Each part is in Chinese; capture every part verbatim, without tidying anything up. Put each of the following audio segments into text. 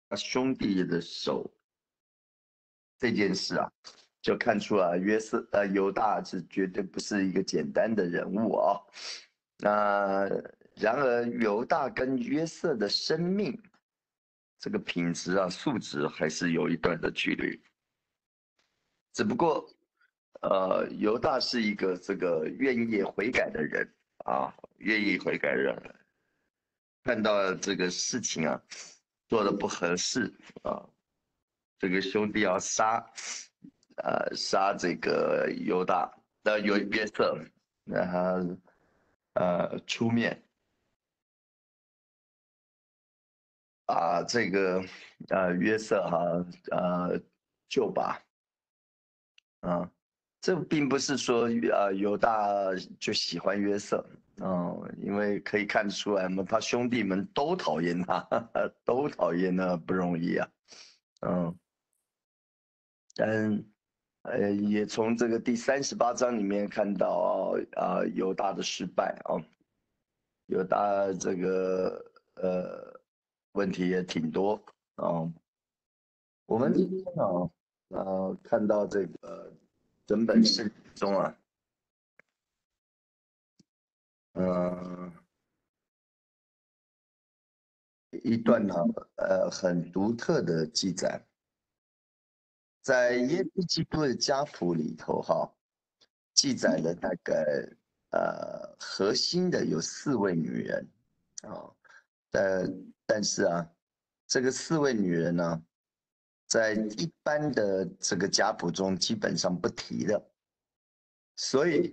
兄弟的手这件事啊，就看出啊，约瑟呃犹大是绝对不是一个简单的人物啊。那然而犹大跟约瑟的生命这个品质啊素质还是有一段的距离。只不过呃犹大是一个这个愿意悔改的人啊，愿意悔改的人，看到这个事情啊做的不合适啊，这个兄弟要杀，呃，杀这个犹大的有约瑟，让他呃出面把这个呃约瑟哈呃救拔啊，这并不是说呃犹大就喜欢约瑟。哦，因为可以看得出来嘛，他兄弟们都讨厌他，都讨厌他，不容易啊。嗯，但呃，也从这个第三十八章里面看到啊，犹大的失败啊，犹大这个呃问题也挺多啊。我们今天啊，呃，看到这个整本圣经中啊，嗯、一段呢，呃，很独特的记载，在耶稣基督的家谱里头哈，记载了大概呃核心的有四位女人啊，但但是啊，这个四位女人呢，在一般的这个家谱中基本上不提的，所以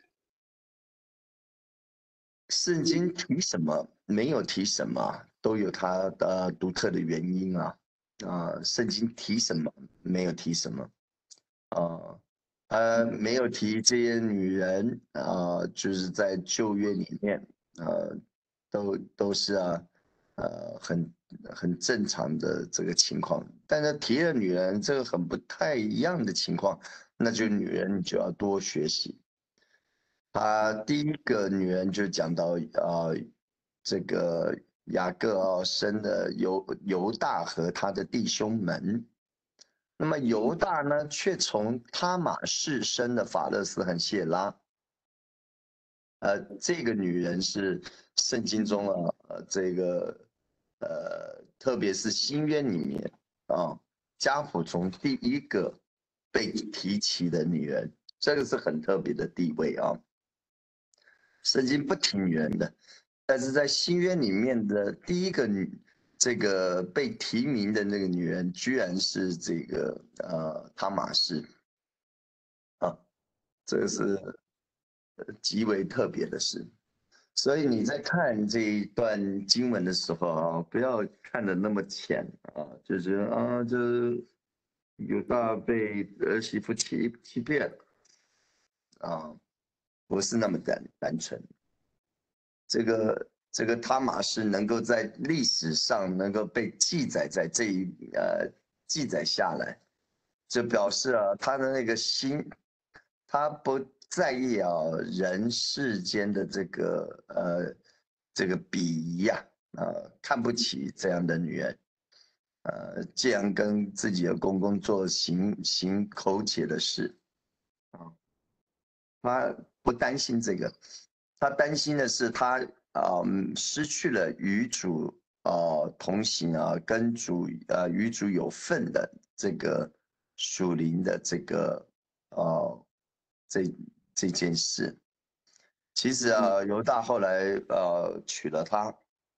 圣经提什么没有提什么，都有它的独特的原因啊啊，圣经提什么没有提什么啊。呃，没有提这些女人啊，就是在旧约里面，呃，都都是啊，呃，很很正常的这个情况。但是提了女人，这个很不太一样的情况，那就女人你就要多学习。他第一个女人就讲到啊，这个雅各啊生的犹犹大和他的弟兄们。那么犹大呢，却从他玛氏生的法勒斯和谢拉。呃，这个女人是圣经中啊，呃，这个呃，特别是新约里面啊，家谱中第一个被提起的女人，这个是很特别的地位啊。圣经不提女人的，但是在新约里面的第一个女，这个被提名的那个女人，居然是这个呃塔玛氏啊，这个是呃极为特别的事。所以你在看这一段经文的时候啊，不要看得那么浅啊，就是啊，这犹大被儿媳妇欺欺骗啊，不是那么单单纯。这个这个他玛是能够在历史上能够被记载在这一呃记载下来，就表示啊他的那个心，他不在意啊人世间的这个呃这个鄙夷呀啊，呃看不起这样的女人，呃这样跟自己的公公做行行苟且的事啊，他不担心这个，他担心的是他啊、呃失去了与主啊、呃同行啊，跟主呃与主有份的这个属灵的这个呃这这件事。其实啊，犹大后来呃娶了她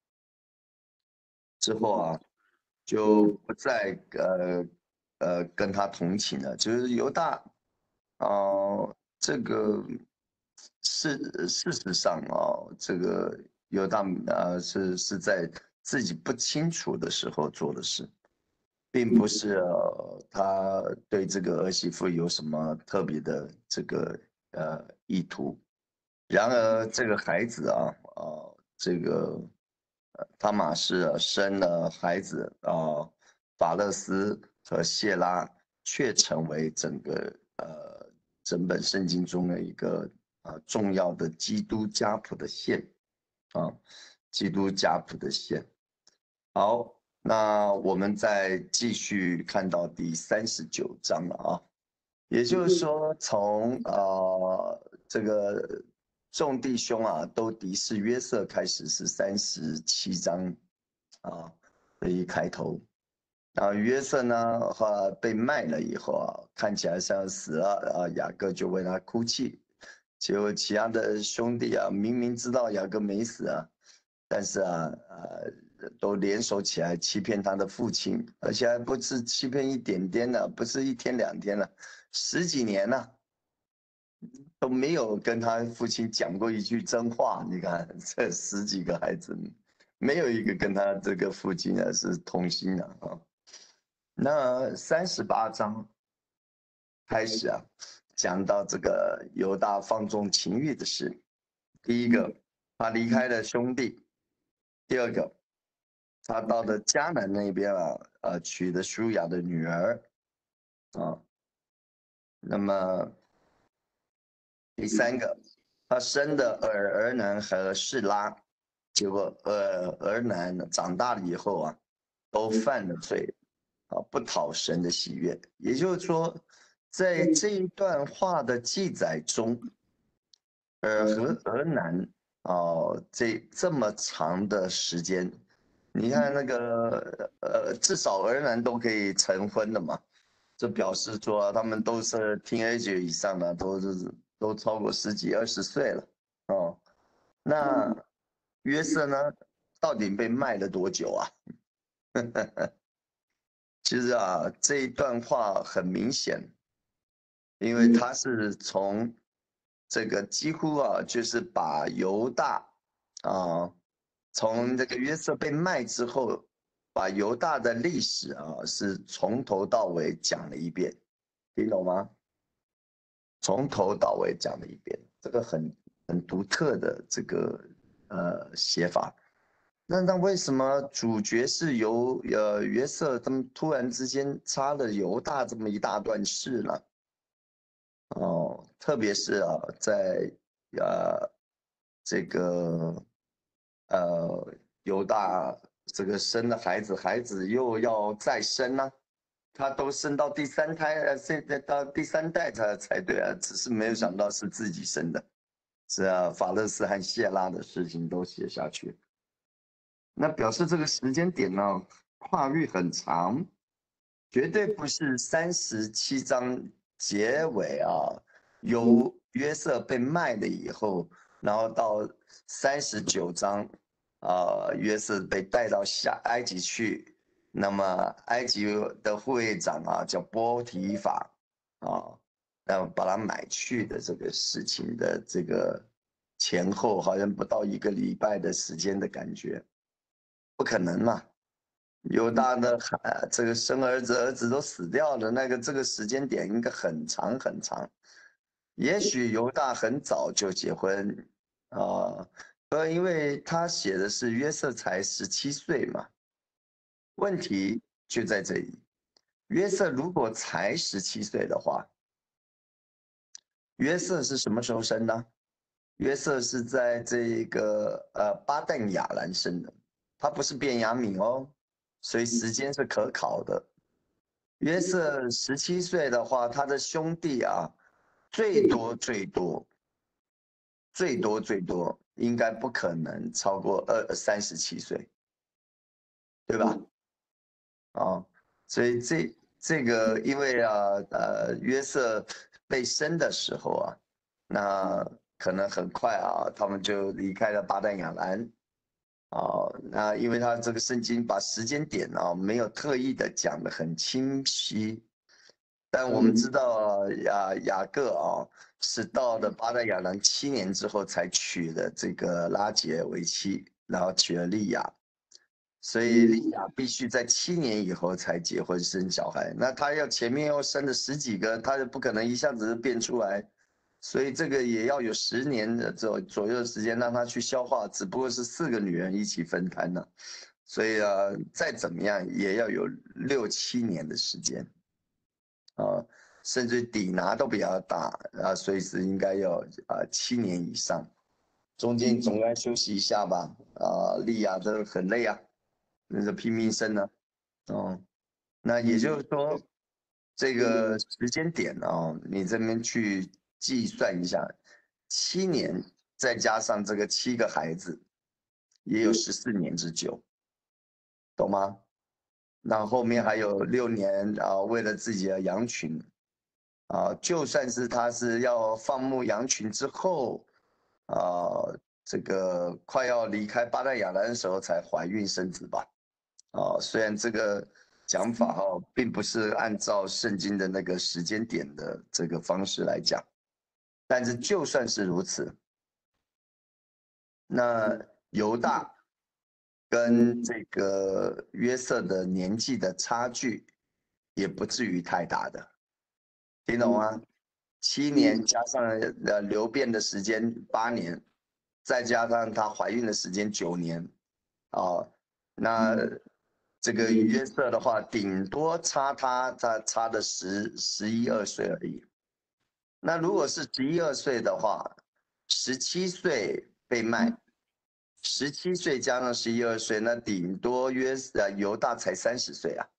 之后啊，就不再呃呃跟他同寝了，就是犹大哦，这个事事实上哦，这个犹大呃是是在自己不清楚的时候做的事，并不是呃他对这个儿媳妇有什么特别的这个呃意图。然而这个孩子啊，呃，这个呃他玛氏啊生了孩子啊，法勒斯和谢拉却成为整个呃整本圣经中的一个啊重要的基督家谱的线啊，基督家谱的线。好， 那我们再继续看到第三十九章了啊，也就是说从呃这个众弟兄啊都敌视约瑟开始是三十七章啊的一开头。然后约瑟呢，哈被卖了以后啊，看起来像死了啊，雅各就为他哭泣。结果其他的兄弟啊，明明知道雅各没死啊，但是啊，呃，都联手起来欺骗他的父亲，而且还不是欺骗一点点的，不是一天两天了，十几年了，都没有跟他父亲讲过一句真话。你看这十几个孩子，没有一个跟他这个父亲呢是同心的啊。那三十八章开始啊，讲到这个犹大放纵情欲的事。第一个，他离开了兄弟；第二个，他到了迦南那边啊，呃，娶的舒雅的女儿啊。那么第三个，他生的儿儿男和示拉，结果呃儿男长大了以后啊，都犯了罪啊，不讨神的喜悦。也就是说，在这一段话的记载中，尔和儿男哦，这这么长的时间，你看那个呃，至少儿男都可以成婚的嘛，这表示说他们都是 teenager 以上的，都是都超过十几二十岁了哦。那约瑟呢，到底被卖了多久啊？其实啊，这一段话很明显，因为他是从这个几乎啊，就是把犹大啊，从这个约瑟被卖之后，把犹大的历史啊，是从头到尾讲了一遍，听懂吗？从头到尾讲了一遍，这个很很独特的这个呃写法。那那为什么主角是由呃约瑟他们突然之间插了犹大这么一大段事呢？哦，特别是啊，在呃这个呃犹大这个生了孩子，孩子又要再生呢、啊，他都生到第三胎了，现在到第三代才才对啊，只是没有想到是自己生的，是啊，法勒斯和谢拉的事情都写下去，那表示这个时间点呢跨越很长，绝对不是三十七章结尾啊，由约瑟被卖了以后，然后到三十九章，啊、呃，约瑟被带到下埃及去，那么埃及的护卫长啊叫波提法啊，然后把他买去的这个事情的这个前后好像不到一个礼拜的时间的感觉，不可能嘛。犹大的孩这个生儿子，儿子都死掉了，那个这个时间点应该很长很长。也许犹大很早就结婚啊，呃，因为他写的是约瑟才十七岁嘛。问题就在这里，约瑟如果才十七岁的话，约瑟是什么时候生的？约瑟是在这个呃巴旦亚兰生的，他不是便雅悯哦，所以时间是可考的。约瑟十七岁的话，他的兄弟啊，最多最多最多最多，应该不可能超过二三十七岁，对吧？啊，所以这这个，因为啊，呃，约瑟被生的时候啊，那可能很快啊，他们就离开了巴旦亚兰。啊，那因为他这个圣经把时间点啊，没有特意的讲得很清晰。但我们知道雅雅各啊，是到了巴旦亚兰七年之后才娶了这个拉结为妻，然后娶了利亚，所以利亚必须在七年以后才结婚生小孩。那他要前面要生了十几个，他就不可能一下子变出来，所以这个也要有十年的左左右的时间让他去消化，只不过是四个女人一起分摊了，所以啊，再怎么样也要有六七年的时间。啊，甚至底拿都比较大啊，所以是应该要啊七年以上，中间总该休息一下吧。啊，利亚这很累啊，那是拼命生呢。 哦，那也就是说，这个时间点哦，你这边去计算一下，七年再加上这个七个孩子，也有十四年之久，懂吗？那后面还有六年啊，为了自己的羊群啊，就算是他是要放牧羊群之后啊，这个快要离开巴旦亚兰的时候才怀孕生子吧。啊，虽然这个讲法哈，并不是按照圣经的那个时间点的这个方式来讲，但是就算是如此，那犹大跟这个约瑟的年纪的差距，也不至于太大的，听懂吗？七年加上呃流变的时间八年，再加上她怀孕的时间九年，啊，那这个约瑟的话，顶多差他差差的十十一二岁而已。那如果是十一二岁的话，十七岁被卖，十七岁加上十一二岁，那顶多约呃犹大才三十岁啊。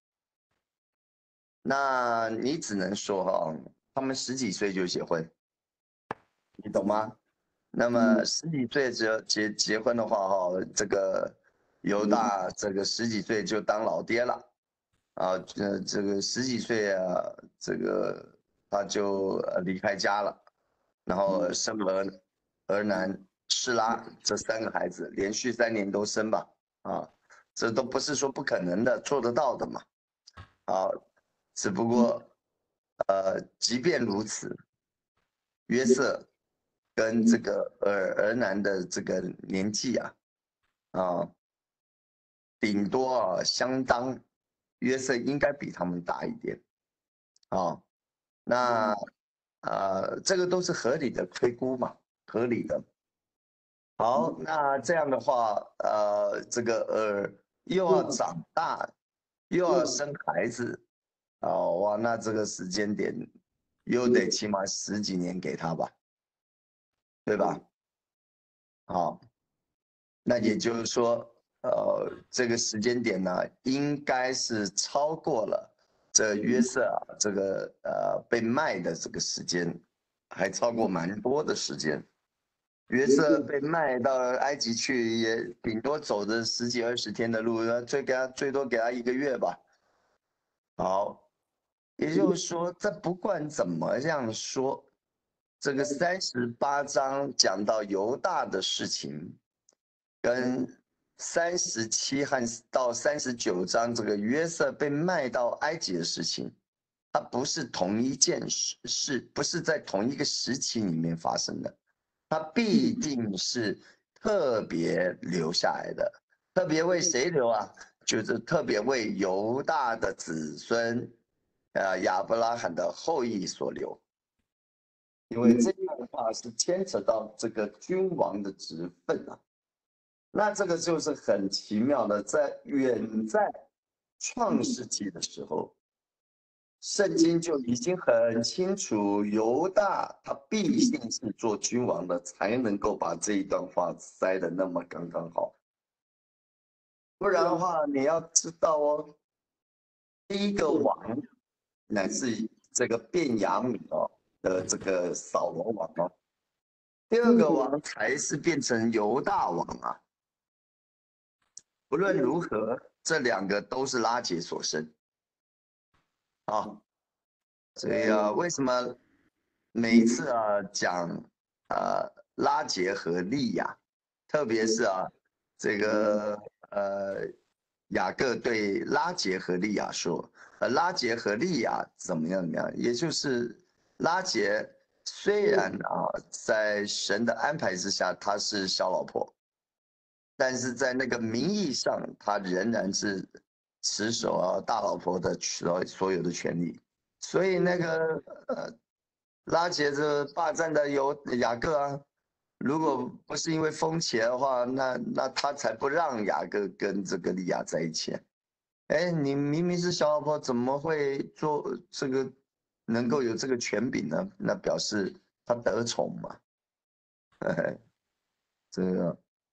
那你只能说哈，他们十几岁就结婚，你懂吗？那么十几岁结结结婚的话哈，这个犹大这个十几岁就当老爹了啊，这这个十几岁啊，这个他就呃离开家了，然后生儿儿男示拉这三个孩子，连续三年都生吧，啊，这都不是说不可能的，做得到的嘛，啊，只不过呃，即便如此，约瑟跟这个儿儿男的这个年纪啊，啊，顶多啊相当，约瑟应该比他们大一点，啊，那呃这个都是合理的推估嘛，合理的。好，那这样的话，呃，这个呃又要长大，又要生孩子，哦哇，那这个时间点又得起码十几年给他吧，对吧？好，那也就是说，呃，这个时间点呢，应该是超过了这约瑟啊，这个呃被卖的这个时间，还超过蛮多的时间。约瑟被卖到埃及去，也顶多走着十几二十天的路，最给他最多给他一个月吧。好，也就是说，这不管怎么样说，这个三十八章讲到犹大的事情，跟三十七和到三十九章这个约瑟被卖到埃及的事情，它不是同一件事，是不是在同一个时期里面发生的？它必定是特别留下来的，特别为谁留啊？就是特别为犹大的子孙，呃，亚伯拉罕的后裔所留，因为这样的话是牵扯到这个君王的职分啊。那这个就是很奇妙的，在远在创世纪的时候，圣经就已经很清楚，犹大他必定是做君王的，才能够把这一段话塞得那么刚刚好。不然的话，你要知道哦，第一个王乃是这个便雅悯哦的这个扫罗王哦，第二个王才是变成犹大王啊。不论如何，这两个都是拉结所生啊。所以啊，为什么每一次啊讲呃拉结和利亚，特别是啊这个呃雅各对拉结和利亚说，呃拉结和利亚怎么样怎么样，也就是拉结虽然啊在神的安排之下她是小老婆，但是在那个名义上她仍然是持守啊大老婆的所所有的权利。所以那个呃，拉结着霸占的有雅各啊，如果不是因为风邪的话，那那他才不让雅各跟这个利亚在一起。哎，你明明是小老婆，怎么会做这个，能够有这个权柄呢？那表示他得宠嘛，这个。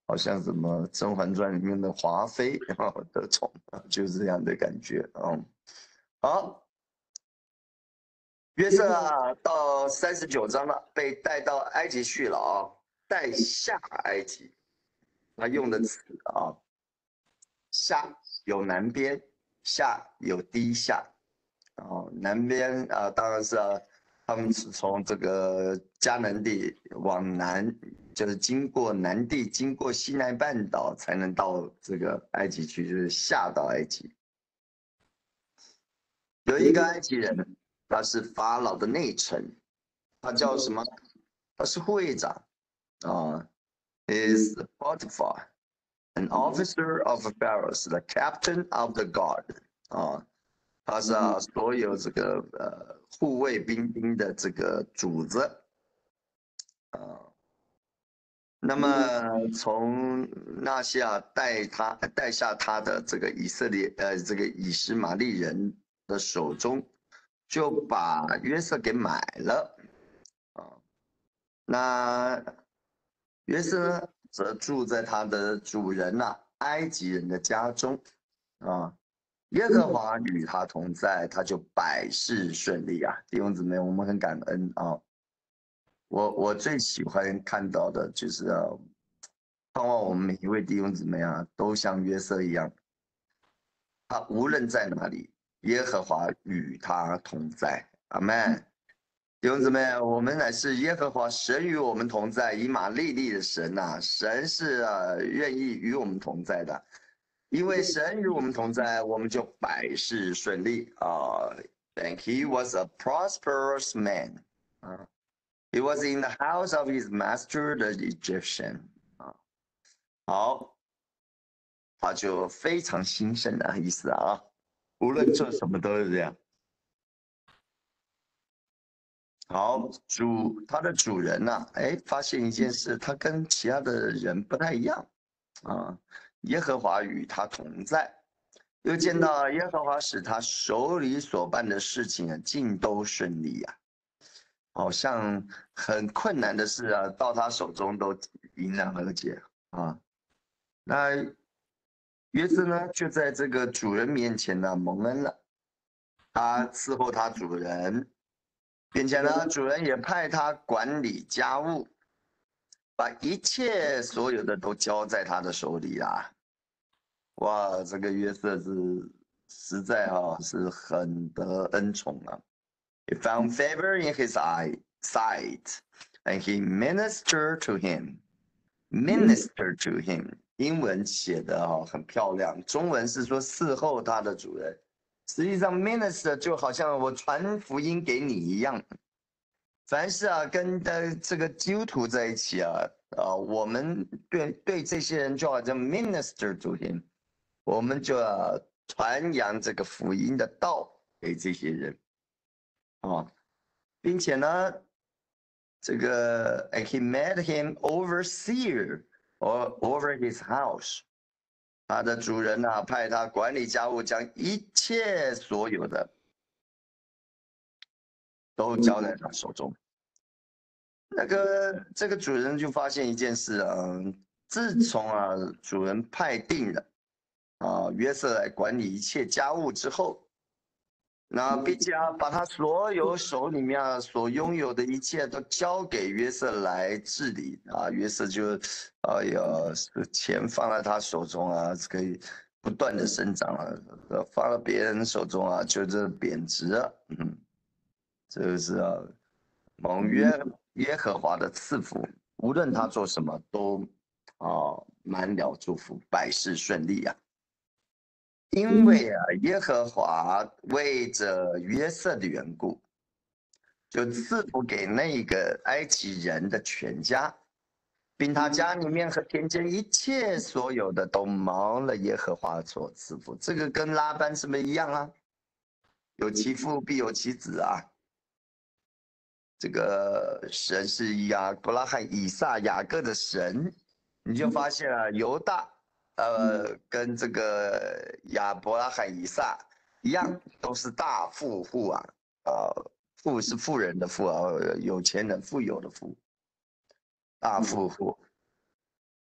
好像什么《甄嬛传》里面的华妃啊得宠，就是这样的感觉啊。好，约瑟啊，到三十九章了，被带到埃及去了啊，带下埃及。他用的词啊，下有南边，下有低下。哦，南边啊，当然是啊，他们是从这个迦南地往南，就是经过南地，经过西奈半岛，才能到这个埃及去，就是下到埃及。有一个埃及人，他是法老的内臣，他叫什么？他是护卫长啊，is Potiphar, an officer of Pharaoh, the captain of the guard 啊。他是啊，所有这个呃护卫兵丁的这个主子啊。那么从纳西亚带他带下他的这个以色列呃这个以实玛利人的手中，就把约瑟给买了啊。那约瑟呢，则住在他的主人呐、啊、埃及人的家中啊。耶和华与他同在，他就百事顺利啊！弟兄姊妹，我们很感恩啊！我我最喜欢看到的就是啊，盼望我们每一位弟兄姊妹啊，都像约瑟一样，他无论在哪里，耶和华与他同在。阿门。弟兄姊妹，我们乃是耶和华神与我们同在，以马内利的神呐、啊，神是啊愿意与我们同在的。因为神与我们同在，我们就百事顺利啊。And he was a prosperous man 啊。He was in the house of his master, the Egyptian 啊。好，他就非常兴盛的意思啊。无论做什么都是这样。好，主他的主人呢、啊，哎，发现一件事，他跟其他的人不太一样啊。耶和华与他同在。又见到耶和华使他手里所办的事情啊，尽都顺利呀、啊，好像很困难的事啊，到他手中都迎刃而解啊。那约瑟呢，就在这个主人面前呢蒙恩了，他伺候他主人，并且呢，主人也派他管理家务，把一切所有的都交在他的手里啦。哇，这个约瑟是实在哈、哦、是很得恩宠啊。He found favor in his eye sight, and he ministered to him. Minister to him， 英文写的哈、哦、很漂亮，中文是说伺候他的主人。实际上 minister 就好像我传福音给你一样。凡是啊跟的这个基督徒在一起啊，啊我们对对这些人就好像 minister to him。我们就要传扬这个福音的道给这些人啊，并且呢，这个 and he made him overseer or over his house， 他的主人呢、啊、派他管理家务，将一切所有的都交在他手中。那个这个主人就发现一件事啊，自从啊主人派定了啊约瑟来管理一切家务之后。那并且啊，把他所有手里面啊所拥有的一切都交给约瑟来治理啊，约瑟就，哎呀，钱放在他手中啊，可以不断的生长啊，放到别人手中啊，就是贬值啊，嗯，这个是啊，蒙约耶和华的赐福，无论他做什么都啊满了祝福，百事顺利啊。因为啊，耶和华为着约瑟的缘故，就赐福给那个埃及人的全家，并他家里面和田间一切所有的都蒙了耶和华所赐福。这个跟拉班是不是一样啊？有其父必有其子啊。这个神是亚伯拉罕、以撒、雅各的神，你就发现啊，犹大，呃，跟这个亚伯拉罕、以撒一样，都是大富户啊，呃，富是富人的富啊，有钱人、富有的富，大富户。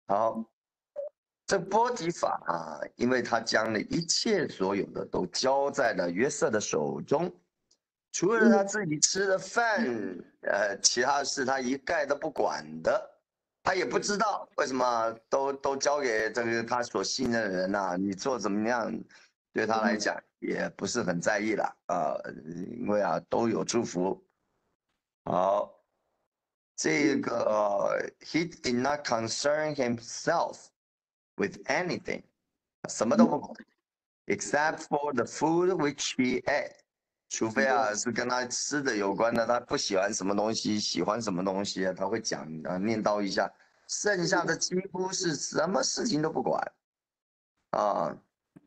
好，这波提法啊，因为他将了一切所有的都交在了约瑟的手中，除了他自己吃的饭，呃，其他的事他一概都不管的。他也不知道为什么都都交给这个他所信任的人呐、啊，你做怎么样，对他来讲也不是很在意了啊、呃，因为啊都有祝福。好，这个、呃、he did not concern himself with anything，什么都不管，except for the food which he ate。除非啊是跟他吃的有关的，他不喜欢什么东西，喜欢什么东西，他会讲啊念叨一下。剩下的几乎是什么事情都不管啊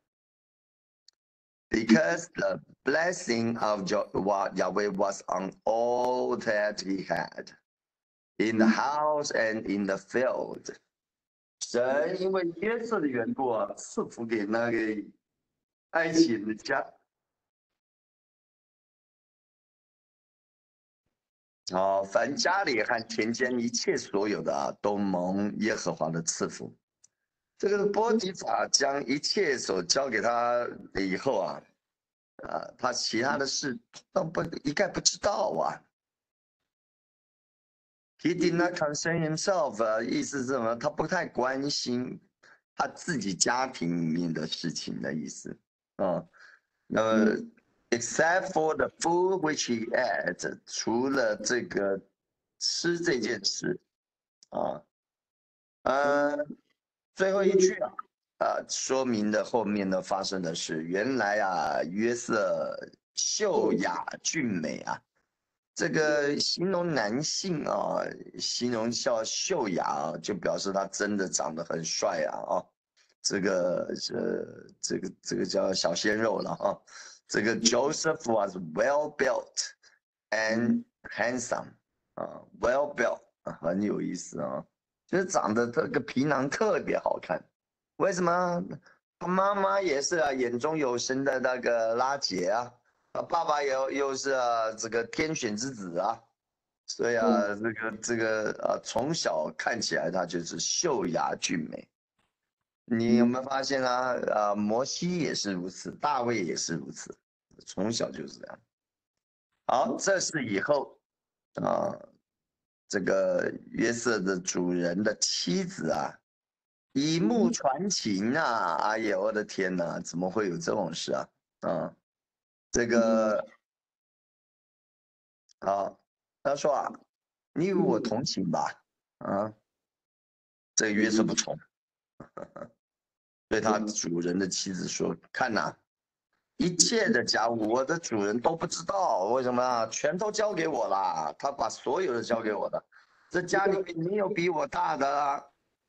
，because the blessing of Yahweh was on all that he had in the house and in the field。神因为约瑟的缘故啊，赐福给那个埃及人的家。啊，凡家里和田间一切所有的啊，都蒙耶和华的赐福。这个波提法将一切所交给他以后啊，啊，他其他的事都不一概不知道啊。He did not concern himself，啊，意思是什么？他不太关心他自己家庭里面的事情的意思啊。那么，except for the food which he ate，除了这个吃这件事啊，呃，最后一句啊，啊，说明的后面呢发生的是，原来啊，约瑟秀雅俊美啊，这个形容男性啊，形容叫秀雅啊，就表示他真的长得很帅啊啊，这个这这个这个叫小鲜肉了啊。这个 Joseph was well built and handsome 啊，well built 很有意思啊，就是长得这个皮囊特别好看。为什么？他妈妈也是啊，眼中有神的那个拉结啊。啊，爸爸又又是啊，这个天选之子啊，所以啊，这个这个啊，从小看起来他就是秀雅俊美。你有没有发现啊？啊，摩西也是如此，大卫也是如此，从小就是这样。好，这是以后啊，这个约瑟的主人的妻子啊，以目传情啊！哎呀，我的天哪，怎么会有这种事啊？啊，这个啊，他说啊，你与我同情吧，啊，这个约瑟不从，对他主人的妻子说：“看呐、一切的家务，我的主人都不知道，为什么啊？全都交给我了，他把所有的交给我的。这家里面没有比我大的啊，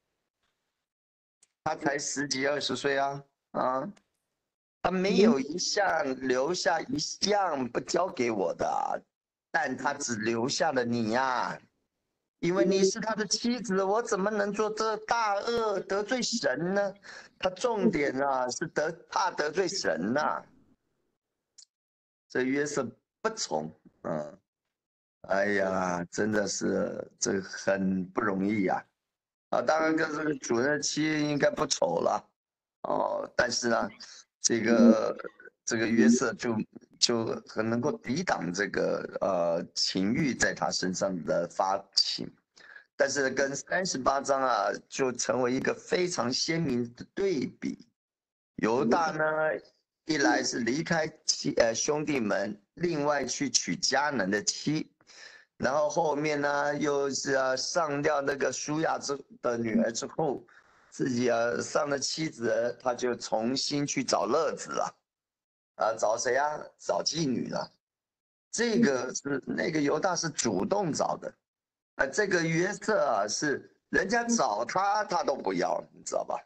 他才十几二十岁啊，啊，他没有一项留下一项不交给我的，但他只留下了你呀、啊。”因为你是他的妻子，我怎么能做这大恶得罪神呢？他重点啊是得怕得罪神呐、啊。这约瑟不从，嗯，哎呀，真的是这很不容易呀、啊。啊，当然跟这个主人的妻应该不丑了，哦，但是呢，这个这个约瑟就就很能够抵挡这个呃情欲在他身上的发起。但是跟三十八章啊，就成为一个非常鲜明的对比。犹大呢，一来是离开妻呃兄弟们，另外去娶迦南的妻，然后后面呢又是啊上吊那个舒亚之的女儿之后，自己啊上了妻子，他就重新去找乐子了，啊找谁啊？找妓女了。这个是那个犹大是主动找的。啊，这个约瑟啊，是人家找他，他都不要，你知道吧？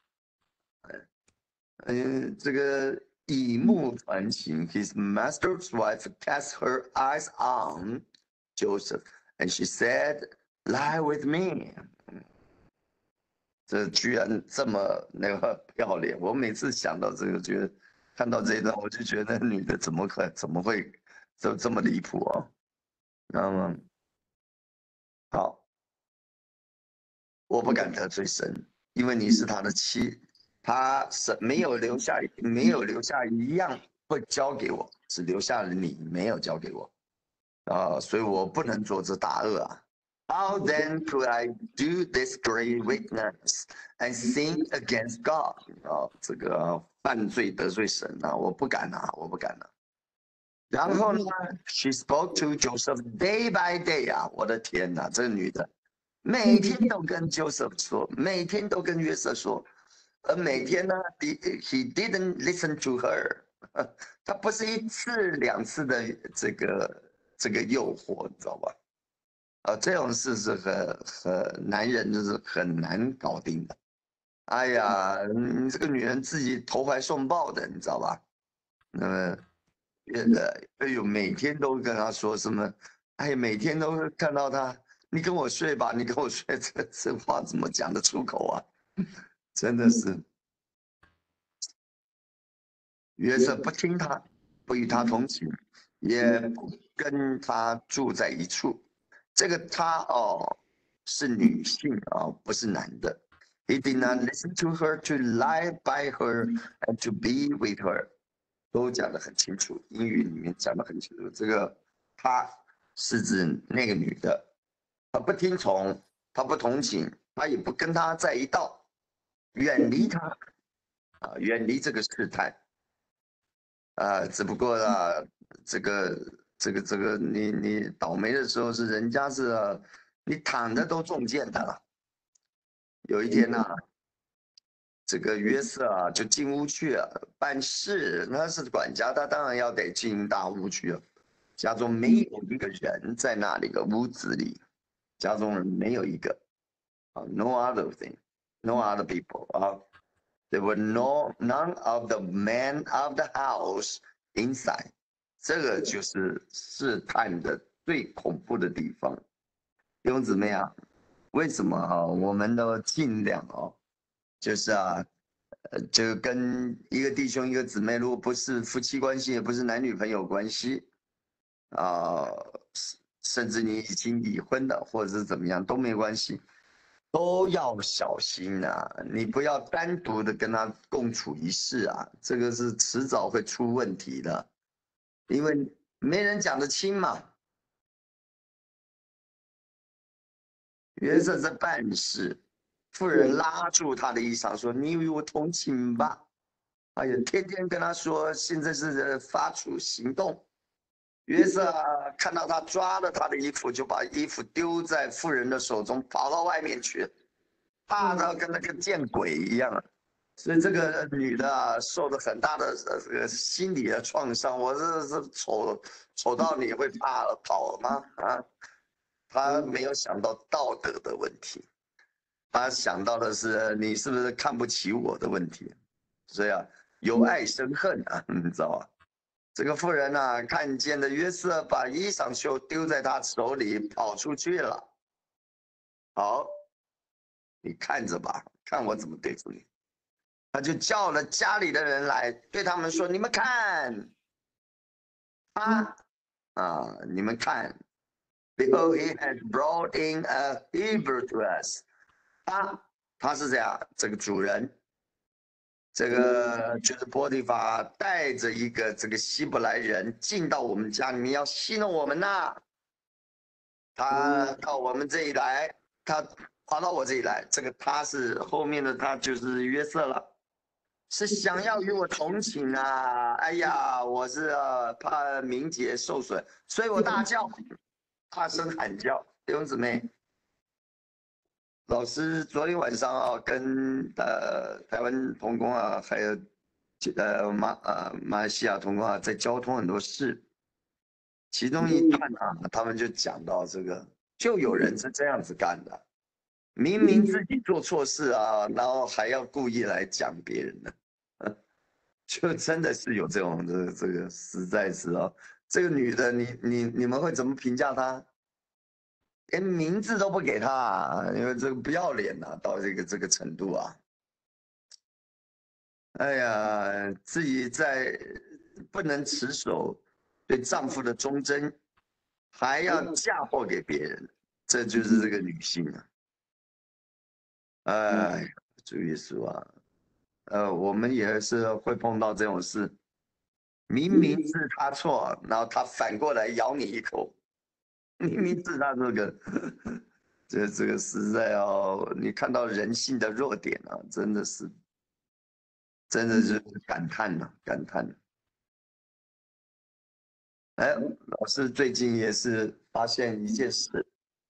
嗯，这个以目传情。His master's wife cast her eyes on Joseph, and she said, "Lie with me." 这居然这么那个不要脸！我每次想到这个，觉得看到这一段，我就觉得那女的怎么可怎么会这这么离谱哦？那么好。 我不敢得罪神，因为你是他的妻，他是没有留下没有留下一样会交给我，只留下了你没有交给我啊、所以我不能做这大恶啊。How then could I do this great wickedness and sin against God？ 啊，这个犯罪得罪神啊，我不敢啊，我不敢啊。然后呢，she spoke to Joseph day by day 啊，我的天哪，这个女的每天都跟 Joseph 说，每天都跟约瑟说，而每天呢，he didn't listen to her，他不是一次两次的这个这个诱惑，你知道吧？啊，这种事是很很男人就是很难搞定的。哎呀，你这个女人自己投怀送抱的，你知道吧？那么。呃，哎呦，每天都跟他说什么？哎，每天都看到他，你跟我睡吧，你跟我睡，这这话怎么讲得出口啊？真的是，约瑟不听他，不与他同行，也不跟他住在一处。这个他哦，是女性啊、哦，不是男的。He did not listen to her, to lie by her, and to be with her。都讲得很清楚，英语里面讲得很清楚。这个她是指那个女的，她不听从，她不同情，她也不跟他在一道，远离他啊，远离这个试探啊。只不过啊，这个这个这个，你你倒霉的时候是人家是、啊、你躺着都中箭的了。有一天呢、啊，这个约瑟啊就进屋去啊办事，他是管家，他当然要得进大屋去了。家中没有一个人在那里个屋子里，家中人没有一个啊 ，no other thing，no other people 啊，there were no none of the men of the house inside。这个就是试探的最恐怖的地方。弟兄姊妹啊，为什么啊？我们都尽量哦，就是啊，呃，就跟一个弟兄一个姊妹，如果不是夫妻关系，也不是男女朋友关系。啊、呃，甚至你已经离婚了，或者是怎么样都没关系，都要小心啊！你不要单独的跟他共处一室啊，这个是迟早会出问题的，因为没人讲得清嘛。约瑟在办事，妇人拉住他的衣裳说：“你与我同寝吧。”哎呀，天天跟他说，现在是发出行动。约瑟看到他抓了他的衣服，就把衣服丢在妇人的手中，跑到外面去，怕到跟那个见鬼一样。所以这个女的啊，受了很大的这个心理的创伤。我这是丑丑到你会怕跑吗？啊，她没有想到道德的问题，她想到的是你是不是看不起我的问题。所以啊，由爱生恨啊，你知道吧？这个妇人呢，看见的约瑟把衣裳袖丢在他手里，跑出去了。好，你看着吧，看我怎么对付你。他就叫了家里的人来，对他们说：“你们看他啊，你们看 ，Behold, he has brought in a Hebrew to us。他他是这样，这个主人，这个就是波提法带着一个这个希伯来人进到我们家里面，要戏弄我们呐。他到我们这里来，他跑到我这里来，这个他是后面的他就是约瑟了，是想要与我同寝啊！哎呀，我是、呃、怕名节受损，所以我大叫，大声喊叫。弟兄姊妹，老师昨天晚上啊，跟呃台湾同工啊，还有呃马呃马来西亚同工啊，在交通很多事，其中一段啊，他们就讲到这个，就有人是这样子干的。明明自己做错事啊，然后还要故意来讲别人的，就真的是有这种的这个，实在是哦，这个女的，你你你们会怎么评价她？连名字都不给她啊，因为这个不要脸啊，到这个这个程度啊！哎呀，自己在不能持守对丈夫的忠贞，还要嫁祸给别人，这就是这个女性啊。 哎，主耶稣啊，呃，我们也是会碰到这种事，明明是他错，然后他反过来咬你一口，明明是他这个，这这个实在哦，你看到人性的弱点啊，真的是，真的是感叹呐、感叹。哎，老师最近也是发现一件事，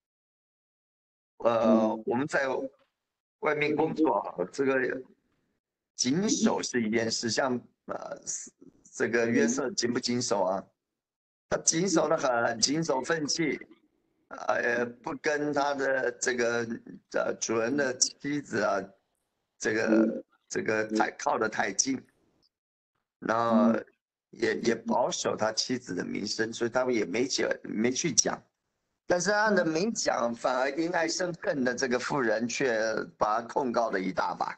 呃，我们在外面工作啊，这个谨守是一件事，像呃这个约瑟谨不谨守啊？他谨守的很，谨守奋起，呃，不跟他的这个呃主人的妻子啊，这个这个太靠得太近，然后也也保守他妻子的名声，所以他们也没讲没去讲。但是他的没讲，反而因爱生恨的这个妇人却把他控告了一大把。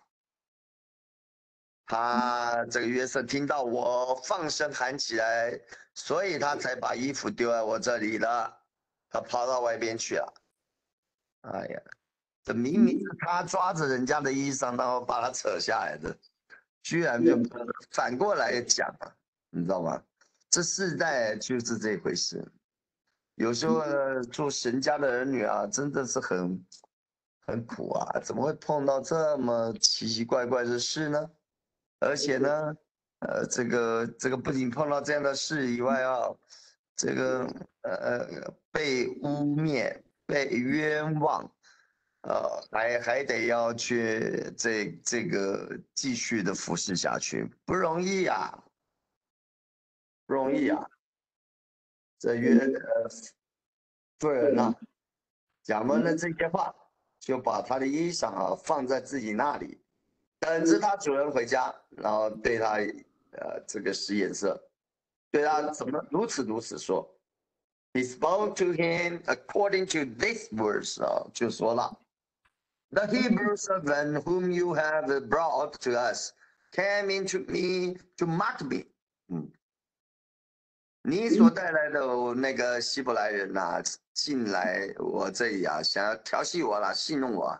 他这个约瑟听到我放声喊起来，所以他才把衣服丢在我这里了。他跑到外边去了。哎呀，这明明是他抓着人家的衣裳，然后把他扯下来的，居然就反过来讲了，你知道吗？这世代就是这回事。有时候做神家的儿女啊，真的是很很苦啊，怎么会碰到这么奇奇怪怪的事呢？而且呢，呃，这个这个不仅碰到这样的事以外啊，这个呃被污蔑、被冤枉，呃，还还得要去这这个继续的服侍下去，不容易呀，不容易啊。这约呃妇人呐、讲完了这些话，就把他的衣裳啊放在自己那里，等着他主人回家，然后对他呃这个使眼色。对他怎么如此如此说？He spoke to him according to this verse 啊，就说了，The Hebrew servant whom you have brought to us came into me to mock me。嗯，你所带来的那个希伯来人呐、啊，进来我这里啊，想要调戏我啦，戏弄我。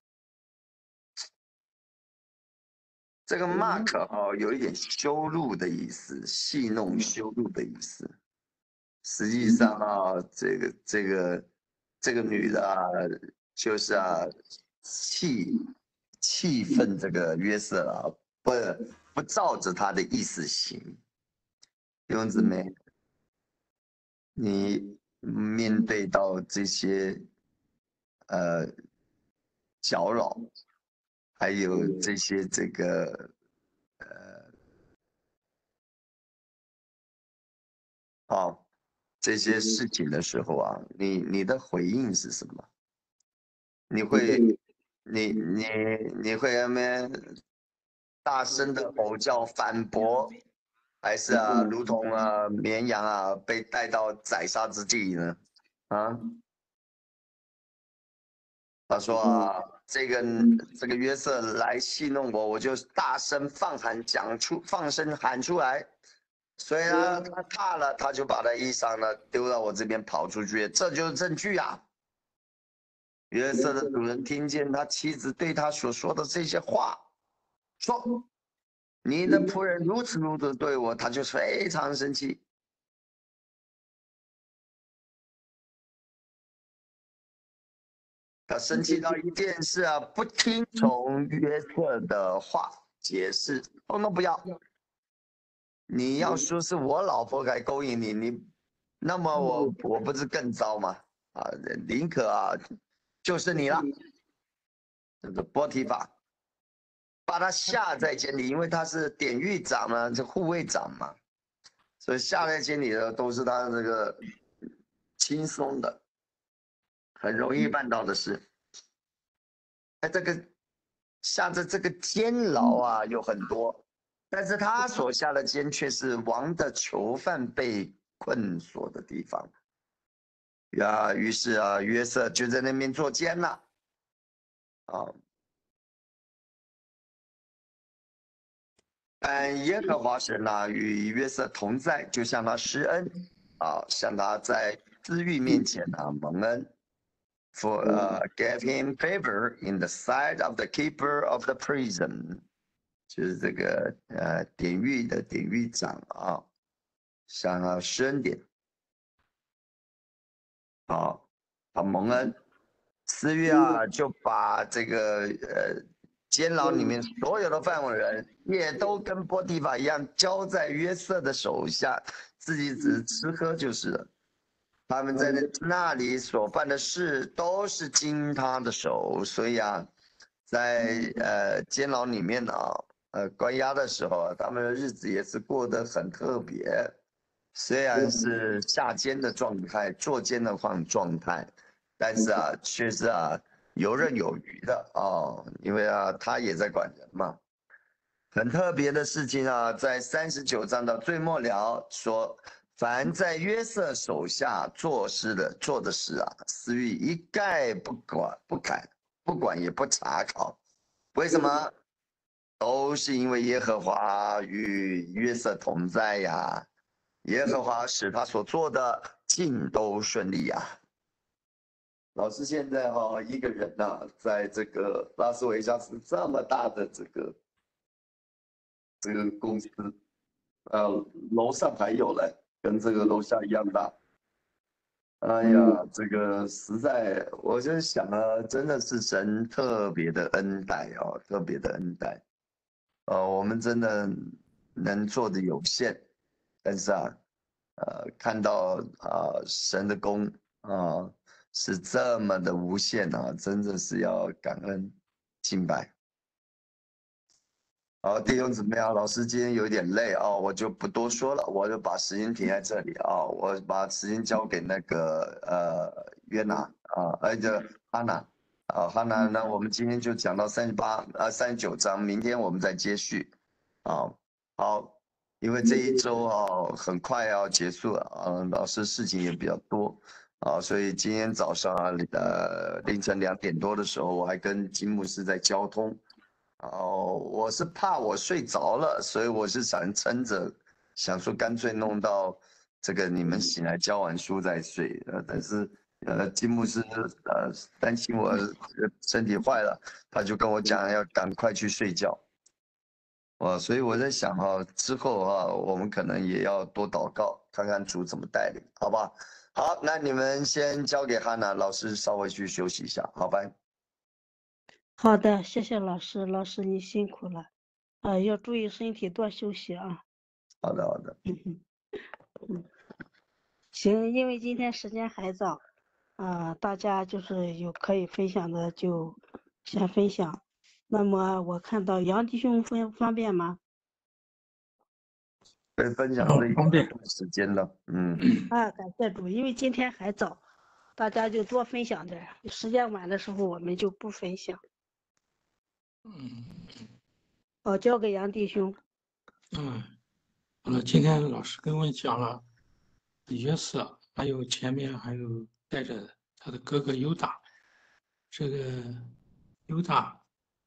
这个 mark 哦，有一点羞辱的意思，戏弄、羞辱的意思。实际上啊，这个这个这个女的啊，就是啊，气气愤这个约瑟啊，不不照着他的意思行。弟兄姊妹，你面对到这些呃搅扰，还有这些这个呃啊这些事情的时候啊，你你的回应是什么？你会你你你会那么大声的吼叫反驳，还是啊，如同啊绵羊啊被带到宰杀之地呢？啊，他说啊，这个这个约瑟来戏弄我，我就大声放喊讲出，放声喊出来。所以呢，他怕了，他就把他衣裳呢丢到我这边跑出去，这就是证据啊。约瑟的主人听见他妻子对他所说的这些话，说：“你的仆人如此如此对我，他就非常生气。他生气到一件事啊，不听从约瑟的话解释，通通不要。你要说是我老婆该勾引你，你那么我我不是更糟吗？啊，宁可啊，就是你了。这个波提法把他下在监里，因为他是典狱长嘛，这护卫长嘛，所以下在监里的都是他这个轻松的，很容易办到的事。哎，这个下的这个监牢啊有很多，但是他所下的监却是王的囚犯被困锁的地方呀。于是啊，约瑟就在那边做监了啊。但耶和华神呐、与约瑟同在，就向他施恩啊，向他在私欲面前啊蒙恩。 for uh, gave him favor in the sight of the keeper of the prison， 就是这个呃典狱的典狱长啊，向他施恩典，好，他蒙恩。司狱啊，就把这个呃监牢里面所有的犯人，也都跟波提法一样，交在约瑟的手下，自己只吃喝就是了。他们在那里所办的事都是经他的手，所以啊，在呃监牢里面啊，呃关押的时候，他们的日子也是过得很特别。虽然是下监的状态，坐监的状状态。但是啊，却是啊游刃有余的哦，因为啊他也在管人嘛。很特别的事情啊，在三十九章的最末了说，凡在约瑟手下做事的做的事啊，司狱一概不管不敢不管也不查考。为什么？都是因为耶和华与约瑟同在呀，耶和华使他所做的尽都顺利呀。老师现在哈、哦、一个人呐、啊，在这个拉斯维加斯这么大的这个这个公司，呃，楼上还有嘞，跟这个楼下一样大。哎呀，这个实在，我就想啊，真的是神特别的恩待哦，特别的恩待。呃，我们真的能做的有限，但是啊，呃，看到啊、神的功啊、是这么的无限啊，真的是要感恩敬拜。好，弟兄姊妹啊，老师今天有点累啊、我就不多说了，我就把时间停在这里啊、我把时间交给那个呃约拿啊，呃这哈娜啊，哈娜，那我们今天就讲到三十八啊三十九章，明天我们再接续啊。好，因为这一周啊很快要结束了啊，老师事情也比较多啊，所以今天早上啊呃凌晨两点多的时候，我还跟金牧师在交通。哦，我是怕我睡着了，所以我是想撑着，想说干脆弄到这个你们醒来教完书再睡。呃，但是呃，金牧师呃担心我身体坏了，他就跟我讲要赶快去睡觉。哦，所以我在想哈、哦，之后啊，我们可能也要多祷告，看看主怎么带领，好吧？好，那你们先交给哈娜老师，稍微去休息一下，好吧？ 好的，谢谢老师，老师你辛苦了，呃，要注意身体，多休息啊。 好的，好的。 嗯哼，嗯，行，因为今天时间还早，啊、大家就是有可以分享的就先分享。那么我看到杨弟兄分方便吗？ 跟分享哦， 这一方便。 段时间了，嗯。 啊，感谢主，因为今天还早，大家就多分享点儿，时间晚的时候我们就不分享。 嗯好，交给杨弟兄。 嗯，呃，今天老师跟我们讲了约瑟，还有前面还有带着他的哥哥犹大。这个犹大，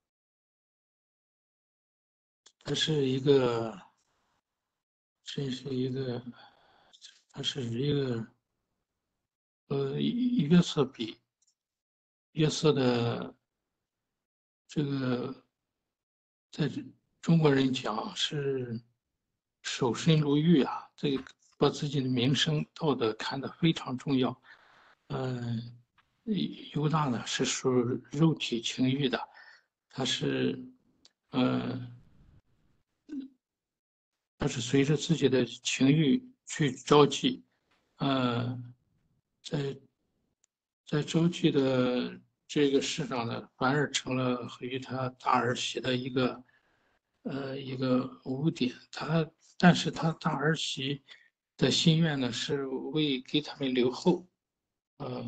他是一个，这是一个，他是一个，呃，约瑟比约瑟的这个，在这中国人讲是守身如玉啊，这个把自己的名声道德看得非常重要。嗯，犹大呢是属肉体情欲的，他是，呃，他是随着自己的情欲去招妓，呃，在在招妓的这个事上呢，反而成了与他大儿媳的一个，呃，一个污点。他，但是他大儿媳的心愿呢，是为给他们留后，呃。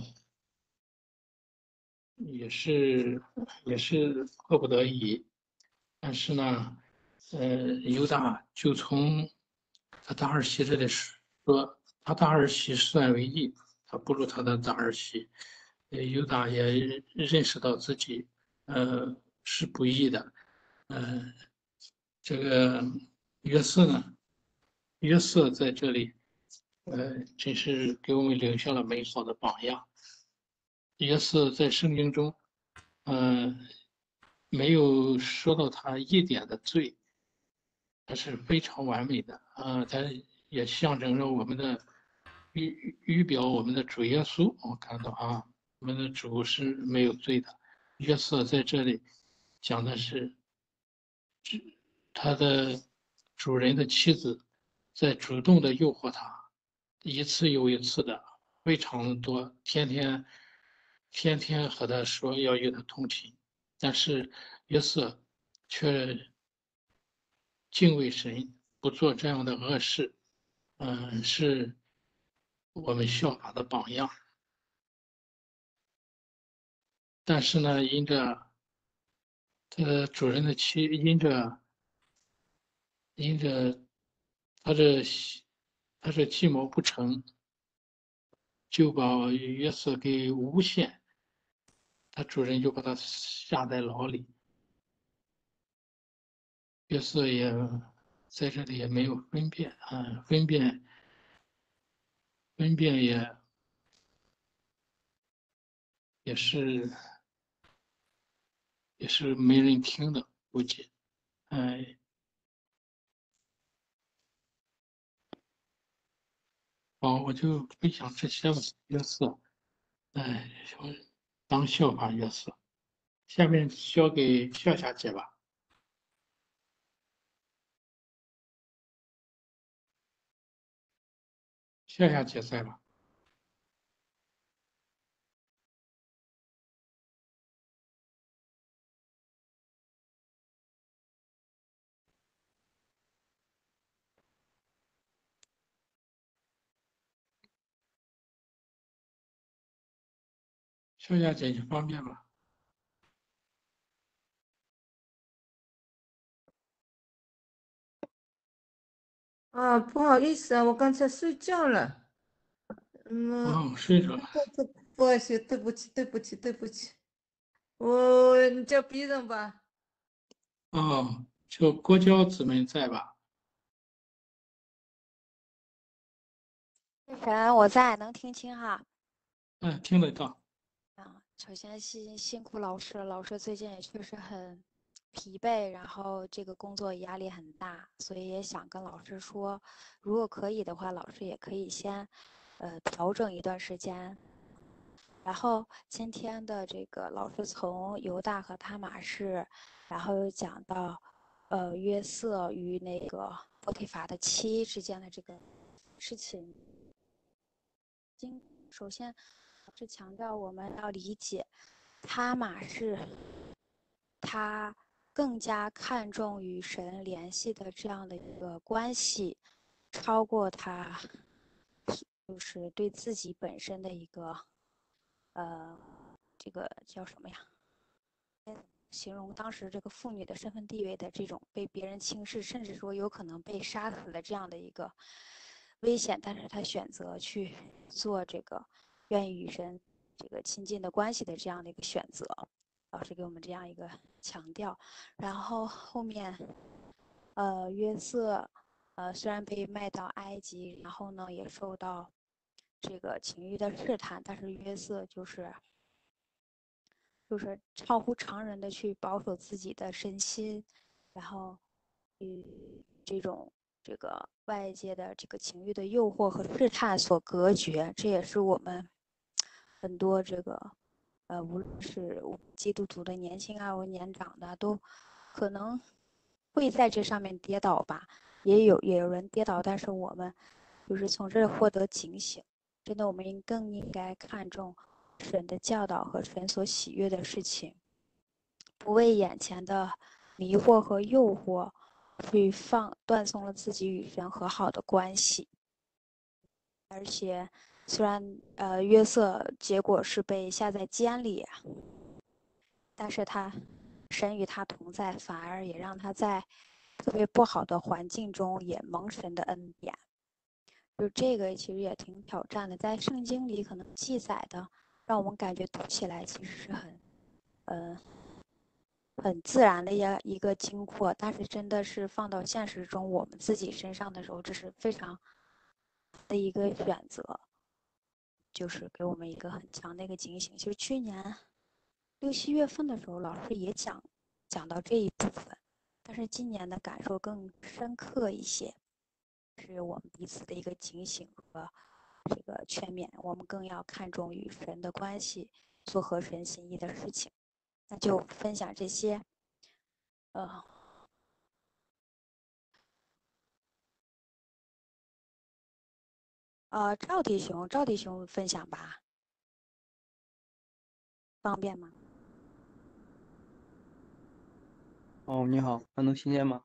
也是也是迫不得已，但是呢，呃，犹大就从他大儿媳这里说，他大儿媳算为义，他不如他的大儿媳。呃，犹大也认识到自己，呃，是不义的。呃，这个约瑟呢，约瑟在这里，呃，真是给我们留下了美好的榜样。 约瑟在圣经中，呃，没有说到他一点的罪，他是非常完美的啊，他也象征着我们的预预表我们的主耶稣。我看到啊，我们的主是没有罪的。约瑟在这里讲的是，他的主人的妻子在主动的诱惑他，一次又一次的，非常多，天天天天和他说要与他同寝，但是约瑟却敬畏神，不做这样的恶事，嗯，是我们效法的榜样。但是呢，因着他的主人的妻，因着因着他这他这计谋不成，就把约瑟给诬陷，他主人就把他下在牢里。约瑟也在这里也没有分辨啊，分辨分辨也也是也是没人听的，估计，哎，好，我就分享这些吧。约瑟，哎，我当笑话约瑟。下面交给笑霞姐吧。笑霞姐在吧？笑霞姐，你方便吗？ 啊，不好意思啊，我刚才睡觉了。嗯， 哦，睡着了。 不不不好意思，对不起，对不起，对不起。我你叫别人吧。 哦，就郭娇姊妹在吧？ 神，我在，能听清哈。 嗯，听得到。 啊，首先辛辛苦老师，老师最近也确实很疲惫，然后这个工作压力很大，所以也想跟老师说，如果可以的话，老师也可以先，呃，调整一段时间。然后今天的这个老师从犹大和他玛士，然后又讲到，呃，约瑟与那个波提乏的妻之间的这个事情。今首先是强调我们要理解，他玛是他更加看重与神联系的这样的一个关系，超过他就是对自己本身的一个呃这个叫什么呀？形容当时这个妇女的身份地位的这种被别人轻视，甚至说有可能被杀死的这样的一个危险，但是他选择去做这个愿意与神这个亲近的关系的这样的一个选择，老师给我们这样一个强调。然后后面，呃，约瑟，呃，虽然被卖到埃及，然后呢也受到这个情欲的试探，但是约瑟就是。就是超乎常人的去保守自己的身心，然后与这种这个外界的这个情欲的诱惑和试探所隔绝，这也是我们很多这个呃，无论是基督徒的年轻啊或年长的，都可能会在这上面跌倒吧，也有也有人跌倒，但是我们就是从这获得警醒，真的我们应更应该看重神的教导和神所喜悦的事情，不为眼前的迷惑和诱惑去放断送了自己与神和好的关系。而且虽然呃约瑟结果是被下在监里，但是他神与他同在，反而也让他在特别不好的环境中也蒙神的恩典。就这个其实也挺挑战的，在圣经里可能记载的，让我们感觉读起来其实是很，呃，很自然的一一个经过，但是真的是放到现实中我们自己身上的时候，这是非常的一个选择。 就是给我们一个很强的一个警醒。其实去年六七月份的时候，老师也讲讲到这一部分，但是今年的感受更深刻一些，是我们彼此的一个警醒和这个劝勉，我们更要看重与神的关系，做合神心意的事情。那就分享这些，呃。呃，赵弟兄，赵弟兄分享吧，方便吗？ 哦，你好，还能听见吗？